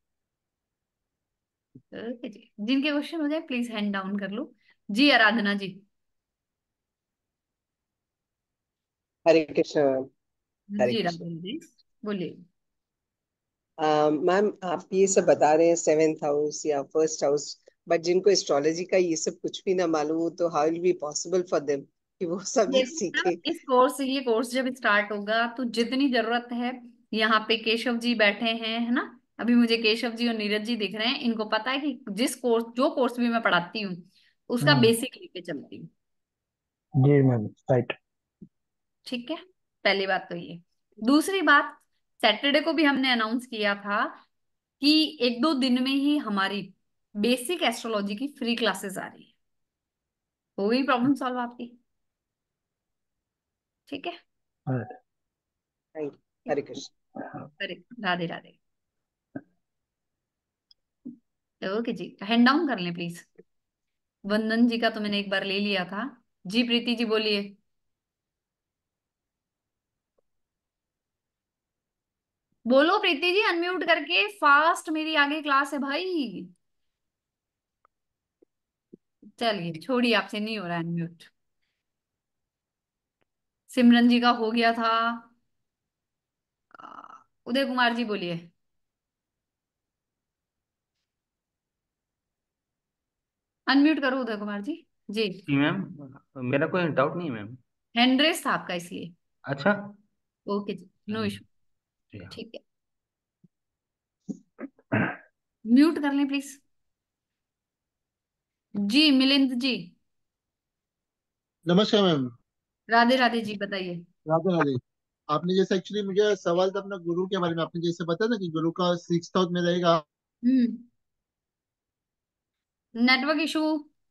Okay जी, जिनके क्वेश्चन हो जाए प्लीज हैंड डाउन कर लो। जी आराधना जी। हरे कृष्ण मैम। हरे जी कृष्ण। राधे जी बोलिए। मैम आप ये सब बता रहे हैं सेवेंथ हाउस या फर्स्ट हाउस, बट जिनको एस्ट्रोलॉजी का ये सब कुछ भी ना मालूम हो, तो how will be possible for them कि वो सब ये ये सीखे? इस कोर्स ये कोर्स जब स्टार्ट होगा तो जितनी जरूरत है, यहाँ पे केशव जी बैठे हैं, है ना, अभी मुझे केशव जी और नीरज जी दिख रहे हैं, इनको पता है कि जिस कोर्स, जो कोर्स भी मैं पढ़ाती हूँ उसका हम्म। बेसिक लेके चलती हूँ। जी मैम, राइट। ठीक है, पहली बात तो ये। दूसरी बात, सैटरडे को भी हमने अनाउंस किया था कि एक दो दिन में ही हमारी बेसिक एस्ट्रोलॉजी की फ्री क्लासेस आ रही है। हो गई प्रॉब्लम सॉल्व आपकी? ठीक है। Thank you. हरे कृष्ण। अरे राधे राधे। ओके जी, हैंड डाउन कर लें प्लीज। वंदन जी का तो मैंने एक बार ले लिया था। जी प्रीति जी बोलिए। बोलो प्रीति जी, अनम्यूट करके, फास्ट मेरी आगे क्लास है भाई। चलिए छोड़िए, आपसे नहीं हो रहा अनम्यूट। सिमरन जी का हो गया था। उदय कुमार जी बोलिए। अनम्यूट करो उदय कुमार जी। जी। जी मैम, मेरा कोई डाउट नहीं है मैम। हैंड रेस था आपका इसलिए। अच्छा। ओके जी, नो इशू। जी हाँ। ठीक है, म्यूट कर लें प्लीज। जी मिलिंद जी। नमस्कार मैम। राधे राधे जी, बताइए। राधे राधे। आपने जैसे एक्चुअली मुझे सवाल था अपना गुरु के बारे में, आपने जैसे बताया ना कि गुरु का सिक्स हाउस में रहेगा। हम्म। Network issue.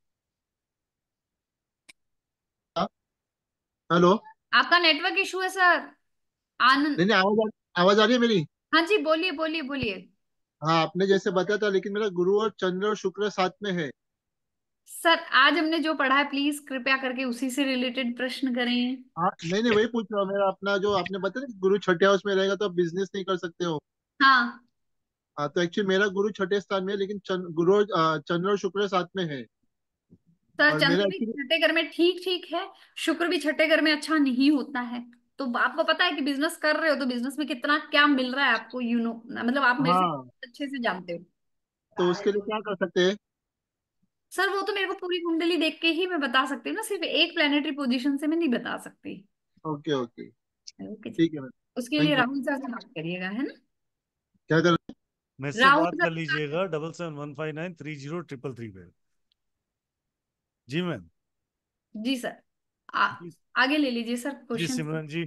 हेलो। आपका नेटवर्क इशू है सर। आनंद। नहीं नहीं, आवाज आ- आवाज आ रही है मेरी? हाँ जी, बोलिए बोलिए बोलिए। हाँ, आपने जैसे बताया था, लेकिन मेरा गुरु और चंद्र और शुक्र साथ में है। सर आज हमने जो पढ़ा है प्लीज कृपया करके उसी से रिलेटेड प्रश्न करें। हाँ नहीं नहीं, वही पूछ रहा हूँ। मेरा अपना जो आपने बताया ना कि गुरु छठे हाउस में रहेगा तो आप बिजनेस नहीं कर सकते हो। हाँ हाँ, तो एक्चुअली मेरा गुरु छठे स्थान में है, लेकिन चंद्र गुरु और, अ, चंद्र और शुक्र साथ में है। सर, और मेरा चंद्र भी एक्चुअली छठे घर में ठीक ठीक है। शुक्र भी छठे घर में अच्छा नहीं होता है। तो आपको पता है कि बिजनेस कर रहे हो तो बिजनेस में कितना क्या मिल रहा है आपको, यू नो मतलब आप मेरे से हाँ, अच्छे से जानते हो। तो उसके लिए क्या कर सकते हैं? सर वो तो मेरे को पूरी कुंडली देख के ही मैं बता सकती हूँ ना, सिर्फ एक प्लेनेटरी पोजीशन से मैं नहीं बता सकती। ओके ओके, ओके जी। ठीक है मैम। उसके लिए थैंक यू। राहुल सर से बात करिएगा, है ना। क्या कर रहे मुझसे राहुल बात सर कर से बात लीजिएगा double seven one five nine three zero triple three पे। जी मैम। कर- जी सर। आ, जी आगे ले लीजिए सर जी क्वेश्चन। सिमरन जी।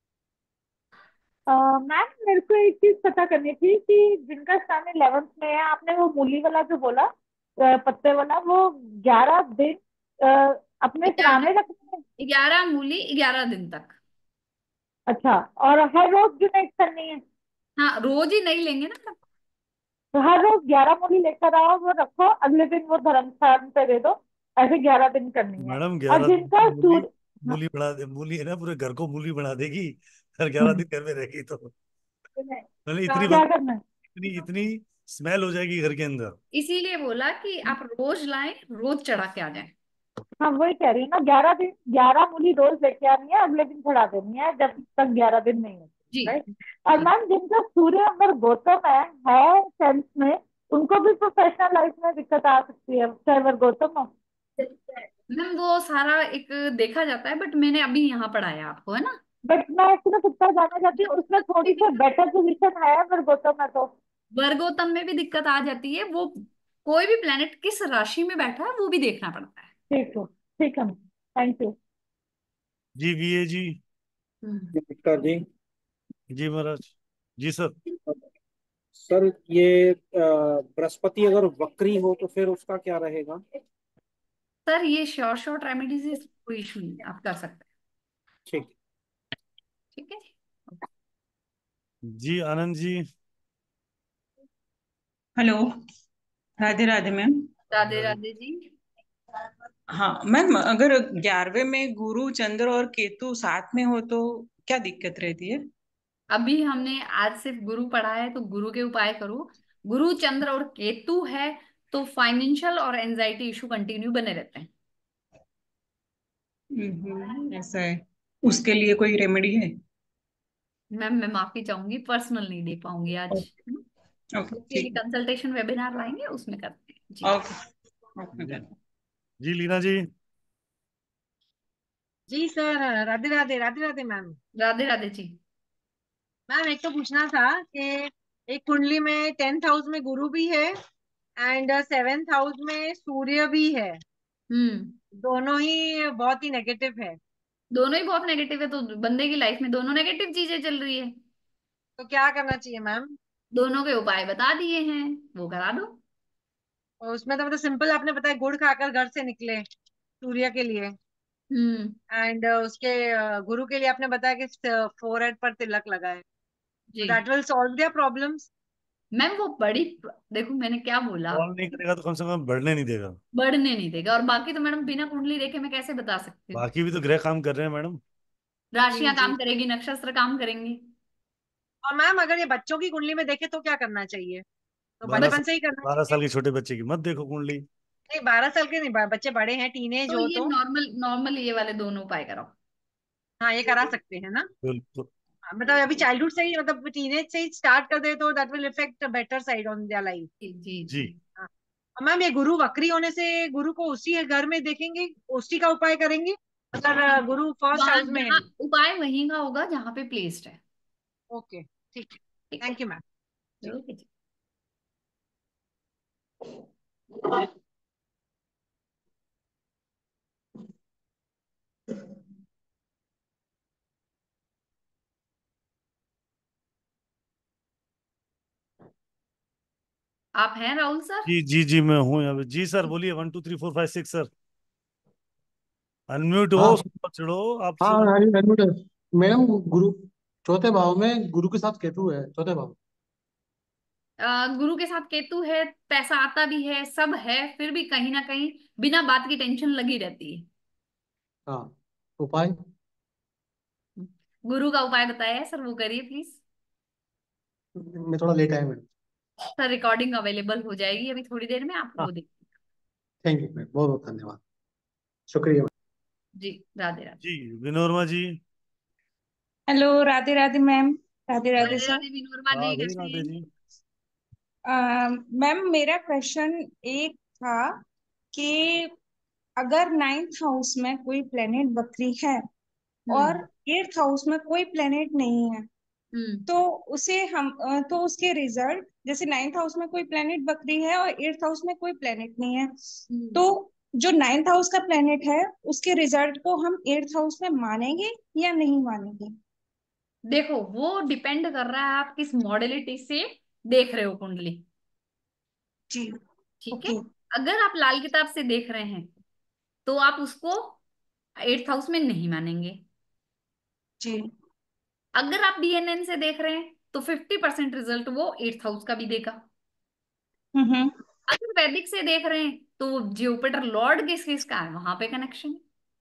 मैम मेरे को एक चीज पता करनी थी कि जिनका स्थान इलेवेंथ में है, आपने वो मूली वाला जो बोला, अ, पत्ते वाला, वो ग्यारह दिन अ, अपने सिराने रखने हैं? ग्यारह मूली ग्यारह दिन तक। अच्छा, और हर रोज डोनेट करनी है? हाँ, रोज ही नहीं लेंगे ना। तो हर रोज ग्यारह मूली लेकर आओ, वो रखो, अगले दिन वो धर्म स्थान पे दे दो, ऐसे ग्यारह दिन करनी है। मैडम और ग्यारह दिन जिनका की मूली, सूर्य, मूली बढ़ा दे, मूली है ना पूरे घर को मूली बना देगी। हर ग्यारह दिन घर में रहेगी तो मतलब इतनी क्या बात, करना है? इतनी इतनी स्मेल हो जाएगी घर के अंदर। इसीलिए बोला कि आप रोज लाएं, रोज चढ़ा के आ जाएं। हाँ वही कह रही हूँ ना, ग्यारह दिन ग्यारह मूली रोज लेके आनी है, अगले दिन चढ़ा देनी है जब तक ग्यारह दिन नहीं होती, जी राइट। और जी। मैम जिनका सूर्य अगर गौतम है है टेंथ में, उनको भी प्रोफेशनल लाइफ में दिक्कत आ सकती है, चाहे वो गौतम हो। मैम वो सारा एक देखा जाता है, बट मैंने अभी यहाँ पढ़ाया आपको, है ना। बट मैं एक्चुअली कितना जानना चाहती हूँ, उसमें थोड़ी सी बेटर पोजिशन है अगर गौतम है तो। वर्गोत्तम में भी दिक्कत आ जाती है, वो कोई भी प्लेनेट किस राशि में बैठा है वो भी देखना पड़ता है। ठीक है, ठीक है, थैंक यू। जी वीए जी। हम्म। नमस्कार जी। जी महाराज। जी सर। सर ये अ, बृहस्पति अगर वक्री हो तो फिर उसका क्या रहेगा? सर ये शॉर्ट शॉर्ट रेमेडीज कोई इशू नहीं है, आप कर सकते ठीक। हैं। ठीक है जी। जी आनंद जी। हेलो। राधे राधे मैम। राधे राधे जी। हाँ मैम, अगर ग्यारहवें में गुरु चंद्र और केतु साथ में हो तो क्या दिक्कत रहती है? अभी हमने आज सिर्फ गुरु पढ़ा है तो गुरु के उपाय करो। गुरु चंद्र और केतु है तो फाइनेंशियल और एंजाइटी इशू कंटिन्यू बने रहते हैं। हम्म, ऐसा है। उसके लिए कोई रेमेडी है? मैम मैं माफी चाहूंगी, पर्सनल नहीं दे पाऊंगी आज। हम्म? ओके उसके लिए ठीक कंसल्टेशन वेबिनार लाएंगे, उसमें करते हैं जी। है। ओके जी, ओके। जी लीना जी। जी सर, राधे राधे राधे राधे मैम। राधे राधे जी। मैम एक तो पूछना था कि एक कुंडली में टेंथ हाउस में गुरु भी है एंड सेवेंथ हाउस में सूर्य भी है, हम्म। दोनों ही बहुत ही नेगेटिव है। दोनों ही बहुत नेगेटिव है तो बंदे की लाइफ में दोनों नेगेटिव चीजें चल रही है। तो क्या करना चाहिए मैम? दोनों के उपाय बता दिए हैं, वो करा दो। और उसमें तो मतलब सिंपल आपने बताया, गुड़ खाकर घर से निकले सूर्य के लिए, हम्म। एंड उसके अ, गुरु के लिए आपने बताया कि फोरहेड पर तिलक लगाए, तो जी that will solve their problems. Ma'am वो बड़ी, देखो मैंने क्या बोला, कॉल नहीं करेगा तो कम से कम बढ़ने नहीं देगा। बढ़ने नहीं देगा। और बाकी तो मैडम बिना कुंडली देखे मैं कैसे बता सकती हूँ। बाकी भी तो ग्रह काम कर रहे हैं मैडम। जी राशियां जी। काम करेगी, नक्षत्र काम करेंगे। और मैम अगर ये बच्चों की कुंडली में देखे तो क्या करना चाहिए? तो बारह बचपन से ही करना बारह चाहिए? साल के छोटे बच्चे की मत देखो कुंडली। नहीं, बारह साल के नहीं, बा- बच्चे बड़े हैं, टीनेज तो हो ये तो। नॉर्मल नॉर्मल ये वाले दोनों उपाय कराओ। हाँ, ये करा सकते हैं ना? बिल्कुल। हाँ, मतलब अभी चाइल्डहुड से ही, मतलब टीनेज से ही स्टार्ट कर दे तो that will effect better side on their life. जी जी जी जी। हाँ। मैम ये गुरु वक्री होने से गुरु को उसी घर में देखेंगे, उसी का उपाय करेंगे अगर हाँ, अ, गुरु फर्स्ट वहां हाउस में है। जहाँ उपाय वहीं का होगा जहाँ पे प्लेस्ड है। ओके ठीक है, ठीक है। Thank you ma'am. जी। ओके जी। आप हैं राहुल सर? जी जी जी मैं हूँ यहाँ पे। जी सर बोलिए। One two three four five six sir. Unmute हो, हाँ ऊपर चढ़ो आप हाँ सुन। हरी अनम्यूट है। मैडम गुरु चौथे भाव में गुरु के साथ केतु है, चौथे भाव। अ, गुरु के साथ केतु है, पैसा आता भी है, सब है, फिर भी कहीं ना कहीं बिना बात की टेंशन लगी रहती है। हाँ, उपाय। गुरु का उपाय बताया है सर, वो करिए प्लीज। मैं थोड़ा लेट आया मैडम। सर रिकॉर्डिंग अवेलेबल हो जाएगी अभी थोड़ी देर में, आप हाँ, वो देख। थैंक यू मैम, बहुत बहुत धन्यवाद, शुक्रिया। जी राधे राधे। जी Vinorama ji. Hello, Radhe Radhe ma'am. Radhe Radhe Radhe sir. Radhe Vinorama ji, Radhe कैसे राधे हैं? जी। मैम मेरा क्वेश्चन एक था कि अगर नाइन्थ हाउस में कोई प्लेनेट बकरी है और हम्म एट्थ हाउस में कोई प्लेनेट नहीं है, हम्म तो उसे हम अ, तो उसके रिजल्ट, जैसे नाइन्थ हाउस में कोई प्लेनेट बकरी है और एट्थ हाउस में कोई प्लेनेट नहीं है, हम्म। तो जो नाइन्थ हाउस का प्लेनेट है उसके रिजल्ट को हम एट्थ हाउस में मानेंगे या नहीं मानेंगे? देखो वो डिपेंड कर रहा है आप किस मॉडलिटी से देख रहे हो कुंडली। जी। ठीक है। ओके। अगर आप लाल किताब से देख रहे हैं तो आप उसको एट्थ हाउस में नहीं मानेंगे। जी। अगर आप डी एन एन से देख रहे हैं तो फिफ्टी परसेंट रिजल्ट वो एट्थ हाउस का भी देगा। हम्म। अगर वैदिक से देख रहे हैं तो वो जुपिटर लॉर्ड किस किस का है वहां पे कनेक्शन।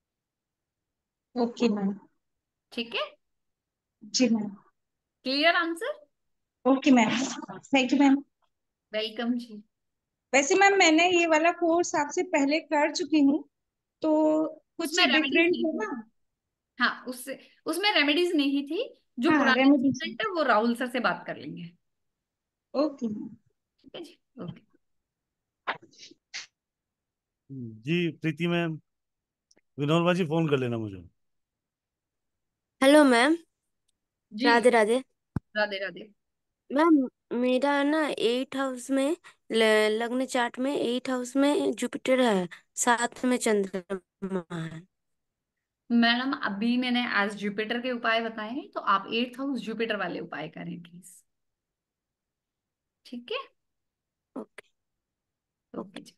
Okay ma'am. ठीक है। जी ma'am. Clear answer. Okay ma'am, thank you ma'am. Welcome जी। वैसे मैम मैंने ये वाला कोर्स आपसे पहले कर चुकी हूँ, तो कुछ उसमें रेमेडीज डिफरेंट नहीं थी। होगा? हाँ उससे उसमें रेमेडीज नहीं थी। जो हाँ, पुराने रेमेडीज। स्टूडेंट है वो राहुल सर से बात कर लेंगे। Okay ma'am. ठीक है जी। ओके। जी प्रीति मैम। विनोरमा जी फोन कर लेना मुझे। Hello ma'am. जी राधे राधे। राधे राधे। मैम मेरा ना एट हाउस में ल- लग्न चार्ट में एट हाउस में जुपिटर है, साथ में चंद्रमा है। मैडम अभी मैंने आज जुपिटर के उपाय बताए हैं तो आप एट्थ हाउस जुपिटर वाले उपाय करें प्लीज। ठीक है। ओके। ओके जी।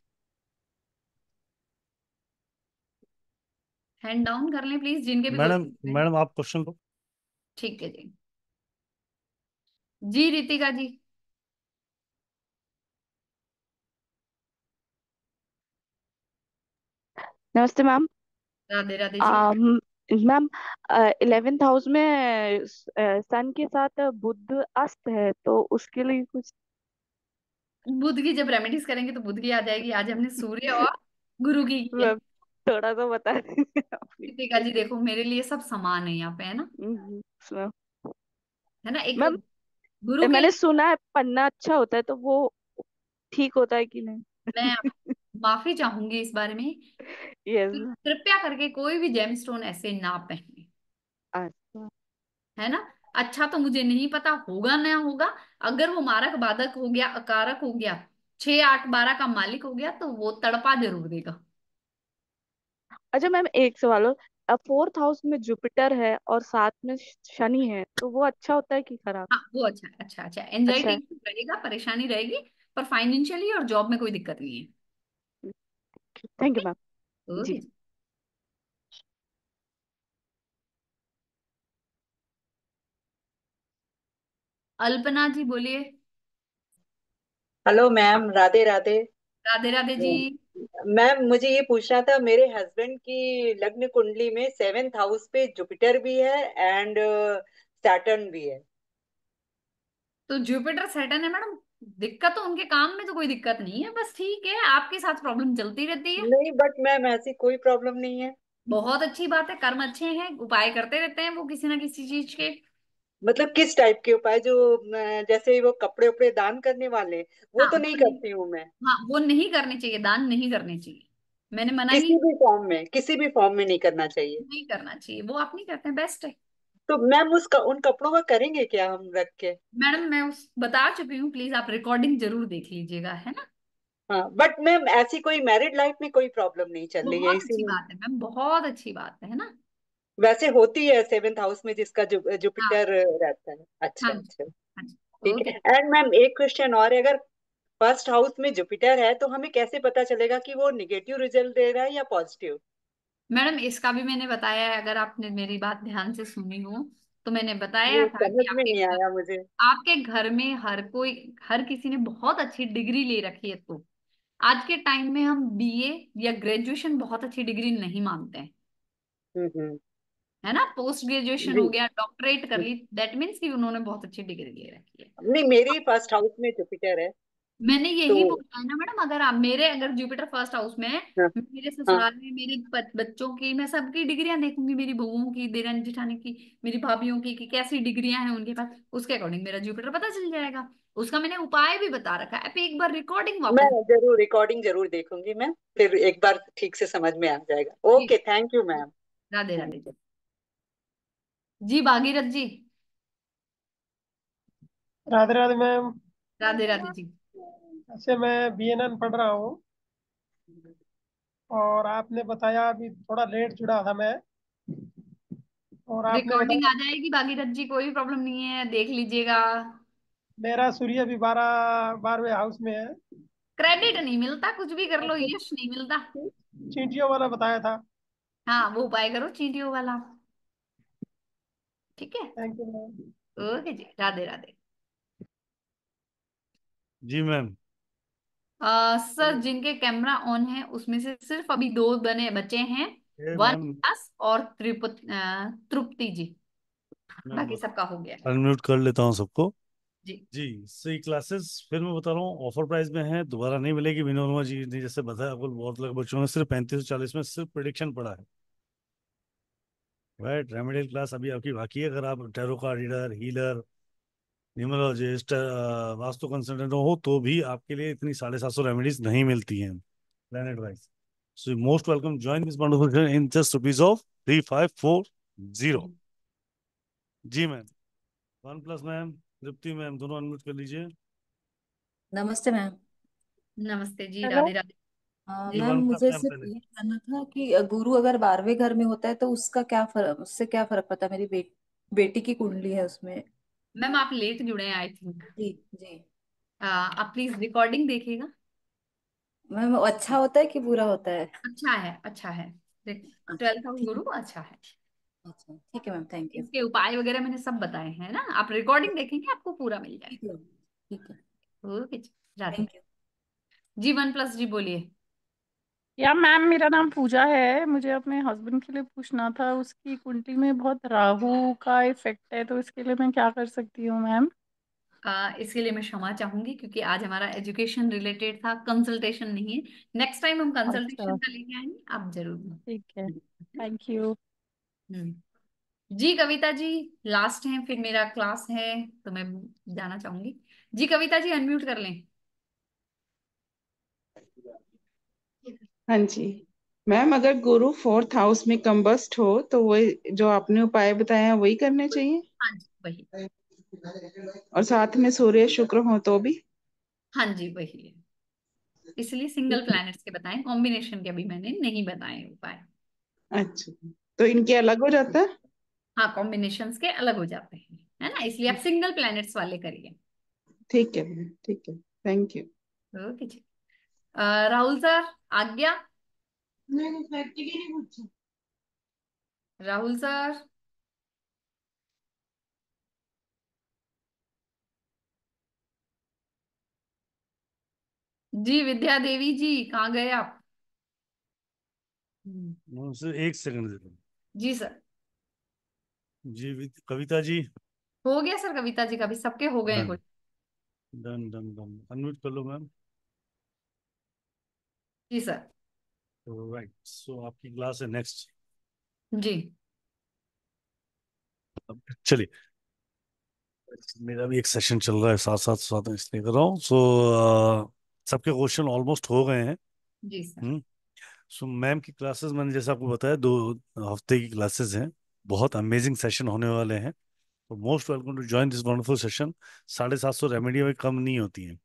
हैंड डाउन कर लें प्लीज जिनके भी मैडम क्वेश्चन हैं। मैडम आप क्वेश्चन को। ठीक है जी। जी रितिका जी। नमस्ते मैम। राधे राधे जी। आम, मैम इलेवेंथ हाउस में सन के साथ बुध अस्त है, तो उसके लिए कुछ। बुध की जब रेमेडीज करेंगे तो बुध की आ जाएगी। आज हमने सूर्य और गुरु की की है। मैम थोड़ा सा बता दीजिए अपनी रितिका जी प्लीज। देखो मेरे लिए सब समान है यहाँ पे, है ना। मैम है ना। एक मैम, गुरु के मैंने लिए सुना है पढ़ना अच्छा होता है, तो वो ठीक होता है कि नहीं? मैं माफी चाहूंगी इस बारे में यस। कि कृपया करके कोई भी जेमस्टोन ऐसे ना पहने। अच्छा। है ना। अच्छा तो मुझे नहीं पता होगा ना होगा। अगर वो मारक बाधक हो गया, अकारक हो गया, छह आठ बारह का मालिक हो गया तो वो तड़पा जरूर देगा। अच्छा मैम, एक सवाल और, फोर्थ हाउस में जुपिटर है और साथ में शनि है, तो वो अच्छा होता है कि खराब? हाँ वो अच्छा है, अच्छा अच्छा अच्छा एंजाइटी है। रहेगा, परेशानी रहेगी, पर फाइनेंशियली और जॉब में कोई दिक्कत नहीं है। Thank you okay. मैम। जी। ओके। अल्पना जी बोलिए। Hello ma'am, Radhe Radhe. राधे राधे जी। मैम मुझे ये पूछना था, मेरे हस्बैंड की लग्न कुंडली में सेवेंथ हाउस पे जुपिटर भी है एंड सैटर्न भी है। तो जुपिटर सैटर्न है मैडम। दिक्कत तो उनके काम में तो कोई दिक्कत नहीं है, बस ठीक है आपके साथ प्रॉब्लम चलती रहती है। नहीं बट मैम ऐसी कोई प्रॉब्लम नहीं है। बहुत अच्छी बात है, कर्म अच्छे हैं, उपाय करते रहते हैं वो किसी ना किसी चीज के। मतलब किस टाइप के उपाय, जो अ, जैसे वो कपड़े उपड़े दान करने वाले, वो हाँ तो वो नहीं नहीं, करती हूँ मैं। हाँ वो नहीं करने चाहिए, दान नहीं करने चाहिए, मैंने मना ही किसी भी फॉर्म में, किसी भी फॉर्म में नहीं करना चाहिए। नहीं करना चाहिए, वो आप नहीं करते हैं, बेस्ट है। तो मैम उस उन कपड़ों का करेंगे क्या हम रख के? मैडम मैं उस बता चुकी हूँ, प्लीज आप रिकॉर्डिंग जरूर देख लीजिएगा, है ना। हाँ, बट मैम ऐसी कोई मैरिड लाइफ में कोई प्रॉब्लम नहीं चल रही है बहुत अच्छी इसीलिए। बात है मैम, बहुत अच्छी बात है ना। वैसे होती है सेवेंथ हाउस में जिसका जु, हाँ जुपिटर रहता है। अच्छा हाँ जी, अच्छा। हाँ जी। ठीक ओके। है। एंड मैम एक क्वेश्चन और है, अगर फर्स्ट हाउस में जुपिटर है तो हमें कैसे पता चलेगा कि वो निगेटिव रिजल्ट दे रहा है या पॉजिटिव? मैडम इसका भी मैंने बताया है, अगर आपने मेरी बात ध्यान से सुनी हो तो मैंने बताया ये था समझ कि में आपके नहीं घर, आया मुझे। आपके घर में हर कोई, हर किसी ने बहुत अच्छी डिग्री ले रखी है, तो आज के टाइम में हम बीए या ग्रेजुएशन बहुत अच्छी डिग्री नहीं मानते हैं, हम्म हम्म। है ना। पोस्ट ग्रेजुएशन जी। हो गया, डॉक्टरेट कर ली, दैट मीन्स कि उन्होंने बहुत अच्छी डिग्री ले रखी है। नहीं, मेरे फर्स्ट हाउस में जुपिटर है मैंने तो। यही बोला है ना मैडम, अगर आप मेरे, अगर जुपिटर फर्स्ट हाउस में है, हाँ मेरे हाँ। ससुराल में मेरे ब- बच्चों की मैं सबकी डिग्रियां देखूंगी, मेरी बहुओं की, देरानी जेठानी की, मेरी भाभीयों की, कि कैसी डिग्रियां हैं उनके पास, उसके अकॉर्डिंग मेरा जुपिटर पता चल जाएगा। उसका मैंने उपाय भी बता रखा है, आप एक बार रिकॉर्डिंग मैं वापस। जरूर रिकॉर्डिंग जरूर देखूंगी मैं, फिर एक बार ठीक से समझ में आ जाएगा। जी, okay, thank you ma'am. Radhe Radhe thank जी। यू। जी भागीरथ जी। राधे राधे मैम। राधे राधे जी। अच्छा, मैं बीएनएन पढ़ रहा हूँ और आपने बताया, अभी थोड़ा लेट जुड़ा था मैं, और आपने रिकॉर्डिंग बताया आ जाएगी भागीरथ जी, कोई प्रॉब्लम नहीं है, देख लीजिएगा। मेरा सूर्य भी बारह बारहवें हाउस में है। क्रेडिट नहीं मिलता, कुछ भी कर लो आपने यश नहीं मिलता। चींटियों वाला बताया था। हाँ वो उपाय करो चींटियों वाला। ठीक है। Thank you ma'am. ओके जी, राधे राधे। जी मैम। आ, सर जिनके कैमरा ऑन है उसमें से सिर्फ अभी दो बने बचे हैं, ए वन मैम, दास और त्रिपुत अ, तृप्ति जी, मैं बाकी सबका हो गया। अनम्यूट कर लेता हूँ सबको। जी। जी, सही क्लासेस फिर मैं बता रहा हूँ ऑफर प्राइस में है, दोबारा नहीं मिलेगी। विनोरमा जी ने जैसे बताया, आपको बहुत लग बच्चों ने सिर्फ पैंतीस सौ चालीस में सिर्फ प्रिडिक्शन पढ़ा है। राइट, रेमेडियल क्लास अभी आपकी बाकी है। अगर आप tarot card reader, healer, numerologist, vastu consultant हो तो भी आपके लिए इतनी साढ़े सात सौ रेमेडीज नहीं मिलती हैं planet wise. So most welcome, join this wonderful in just rupees of three five four zero. जी ma'am. One plus ma'am, Tripti ma'am, दोनों अनम्यूट कर लीजिए। नमस्ते मैम। नमस्ते जी, हेलो। राधे राधे। अ, जी मैम वन प्लस मुझे मैम सिर्फ पहले। ये जानना था कि अ, गुरु अगर बारहवें घर में होता है तो उसका क्या फर्क, उससे क्या फर्क पड़ता है। मेरी बे, बेटी की कुंडली है उसमें। मैम आप लेट जुड़े हैं आई थिंक। जी जी। आप प्लीज रिकॉर्डिंग देखिएगा। मैम वो अच्छा होता है कि बुरा होता है। अच्छा है, अच्छा है। अच्छा ट्वेल्थ हाउस ठीक गुरु है। अच्छा है। अच्छा ठीक है मैम, थैंक यू। इसके उपाय वगैरह मैंने सब बताए हैं ना, आप रिकॉर्डिंग देखेंगे आपको पूरा मिल ठीक है जाएगा। ठीक है। ओके जी, राधे। Thank you. जी वन प्लस जी बोलिए। या मैम, मेरा नाम पूजा है, मुझे अपने हस्बैंड के लिए पूछना था, उसकी कुंडली में बहुत राहु का इफेक्ट है, तो इसके लिए मैं क्या कर सकती हूँ मैम। आ, इसके लिए मैं क्षमा चाहूंगी क्योंकि आज हमारा एजुकेशन रिलेटेड था, कंसल्टेशन नहीं है। नेक्स्ट टाइम हम अच्छा कंसल्टेशन का लेके आएंगे, आप जरूर। ठीक है, थैंक यू। हम्म। जी कविता जी, लास्ट है फिर मेरा क्लास है, तो मैं जाना चाहूंगी। जी कविता जी अनम्यूट कर लें। हाँ जी मैम, अगर गुरु फोर्थ हाउस में कंबस्ट हो तो वही जो आपने उपाय बताए हैं वही करने चाहिए, हाँ जी वही। और साथ में सूर्य शुक्र हो तो भी? हाँ जी वही है, इसलिए सिंगल प्लैनेट्स के बताएं, कॉम्बिनेशन के अभी मैंने नहीं बताए उपाय। अच्छा, तो इनके अलग हो जाता है? हाँ कॉम्बिनेशंस के अलग हो जाते हैं, है ना, इसलिए आप सिंगल प्लैनेट्स वाले करिए। ठीक है मैम, ठीक है, थैंक यू। ओके जी। अ, राहुल सर आज्ञा। नहीं प्रैक्टिकली नहीं पूछा। राहुल सर। जी विद्या देवी जी कहाँ गए आप। हम्म, मुझसे एक सेकंड दे दो। जी सर। जी विद- कविता जी। हो गया सर, कविता जी का भी सबके हो गए हैं डन कुछ। डन डन डन, अनम्यूट कर लो मैम। जी सर। राइट, सो आपकी क्लास है नेक्स्ट। जी। चलिए, मेरा भी एक सेशन चल रहा है साथ साथ साथ इसलिए कर रहा हूँ। सो सबके क्वेश्चन ऑलमोस्ट हो गए हैं। जी सर। हम्म। सो मैम की क्लासेस मैंने जैसा आपको बताया दो हफ्ते की क्लासेस हैं, बहुत अमेजिंग सेशन होने वाले हैं। तो most welcome to join this wonderful session. साढ़े सात सौ रेमेडी में कम नहीं होती है,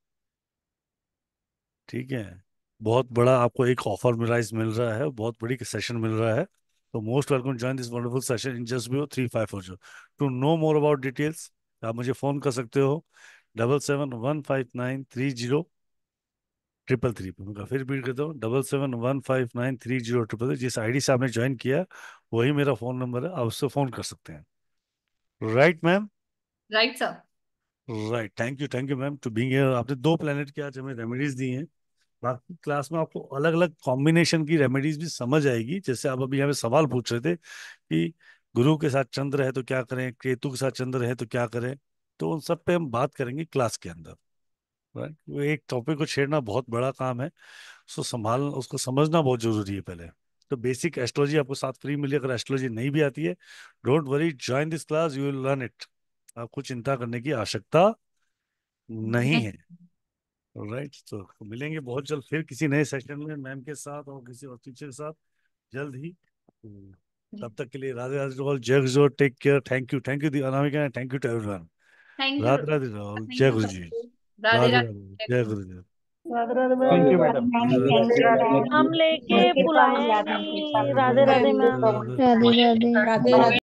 ठीक है। बहुत बड़ा आपको एक ऑफर प्राइस मिल रहा है, बहुत बड़ी सेशन मिल रहा है। तो most welcome join this wonderful session in just बियो three five four zero. To know more about details आप मुझे फ़ोन कर सकते हो double seven one five nine three zero triple three पे। मैं फिर रिपीट करता हूँ double seven one five nine three zero triple three. जिस आईडी से आपने ज्वाइन किया वही मेरा फ़ोन नंबर है, आप उससे फ़ोन कर सकते हैं। Right ma'am? Right sir. Right, thank you thank you ma'am to being here. आपने दो प्लेनेट की आज हमें रेमेडीज दी हैं। बाकी क्लास में आपको अलग अलग कॉम्बिनेशन की रेमेडीज भी समझ आएगी। जैसे आप अभी हमें सवाल पूछ रहे थे कि गुरु के साथ चंद्र है तो क्या करें, केतु के साथ चंद्र है तो क्या करें, तो उन सब पे हम बात करेंगे क्लास के अंदर। राइट, वो एक टॉपिक को छेड़ना बहुत बड़ा काम है, उसको संभालना, उसको समझना बहुत जरूरी है पहले। तो बेसिक एस्ट्रोलॉजी आपको साथ फ्री मिली। अगर एस्ट्रोलॉजी नहीं भी आती है, don't worry, join this class, you will learn it. आपको चिंता करने की आवश्यकता नहीं है। राइट, तो मिलेंगे बहुत जल्द फिर किसी नए सेशन में मैम के साथ और किसी और टीचर के साथ जल्द ही। हम्म, तब तक के लिए राधे राधे राहुल, जय गुरु, take care, thank you thank you दी Anamika, thank you to everyone. Thank you. Radhe Radhe Rahul, thank जय यू गुरु सर। जी। राधे राधे राधे। राधे, जय गुरु जी। Radhe Radhe thank you ma'am. Madam. Radhe Radhe. हम लेके बुलाया ही नहीं। राधे राधे मैम। राधे राधे राधे। राधे राधे।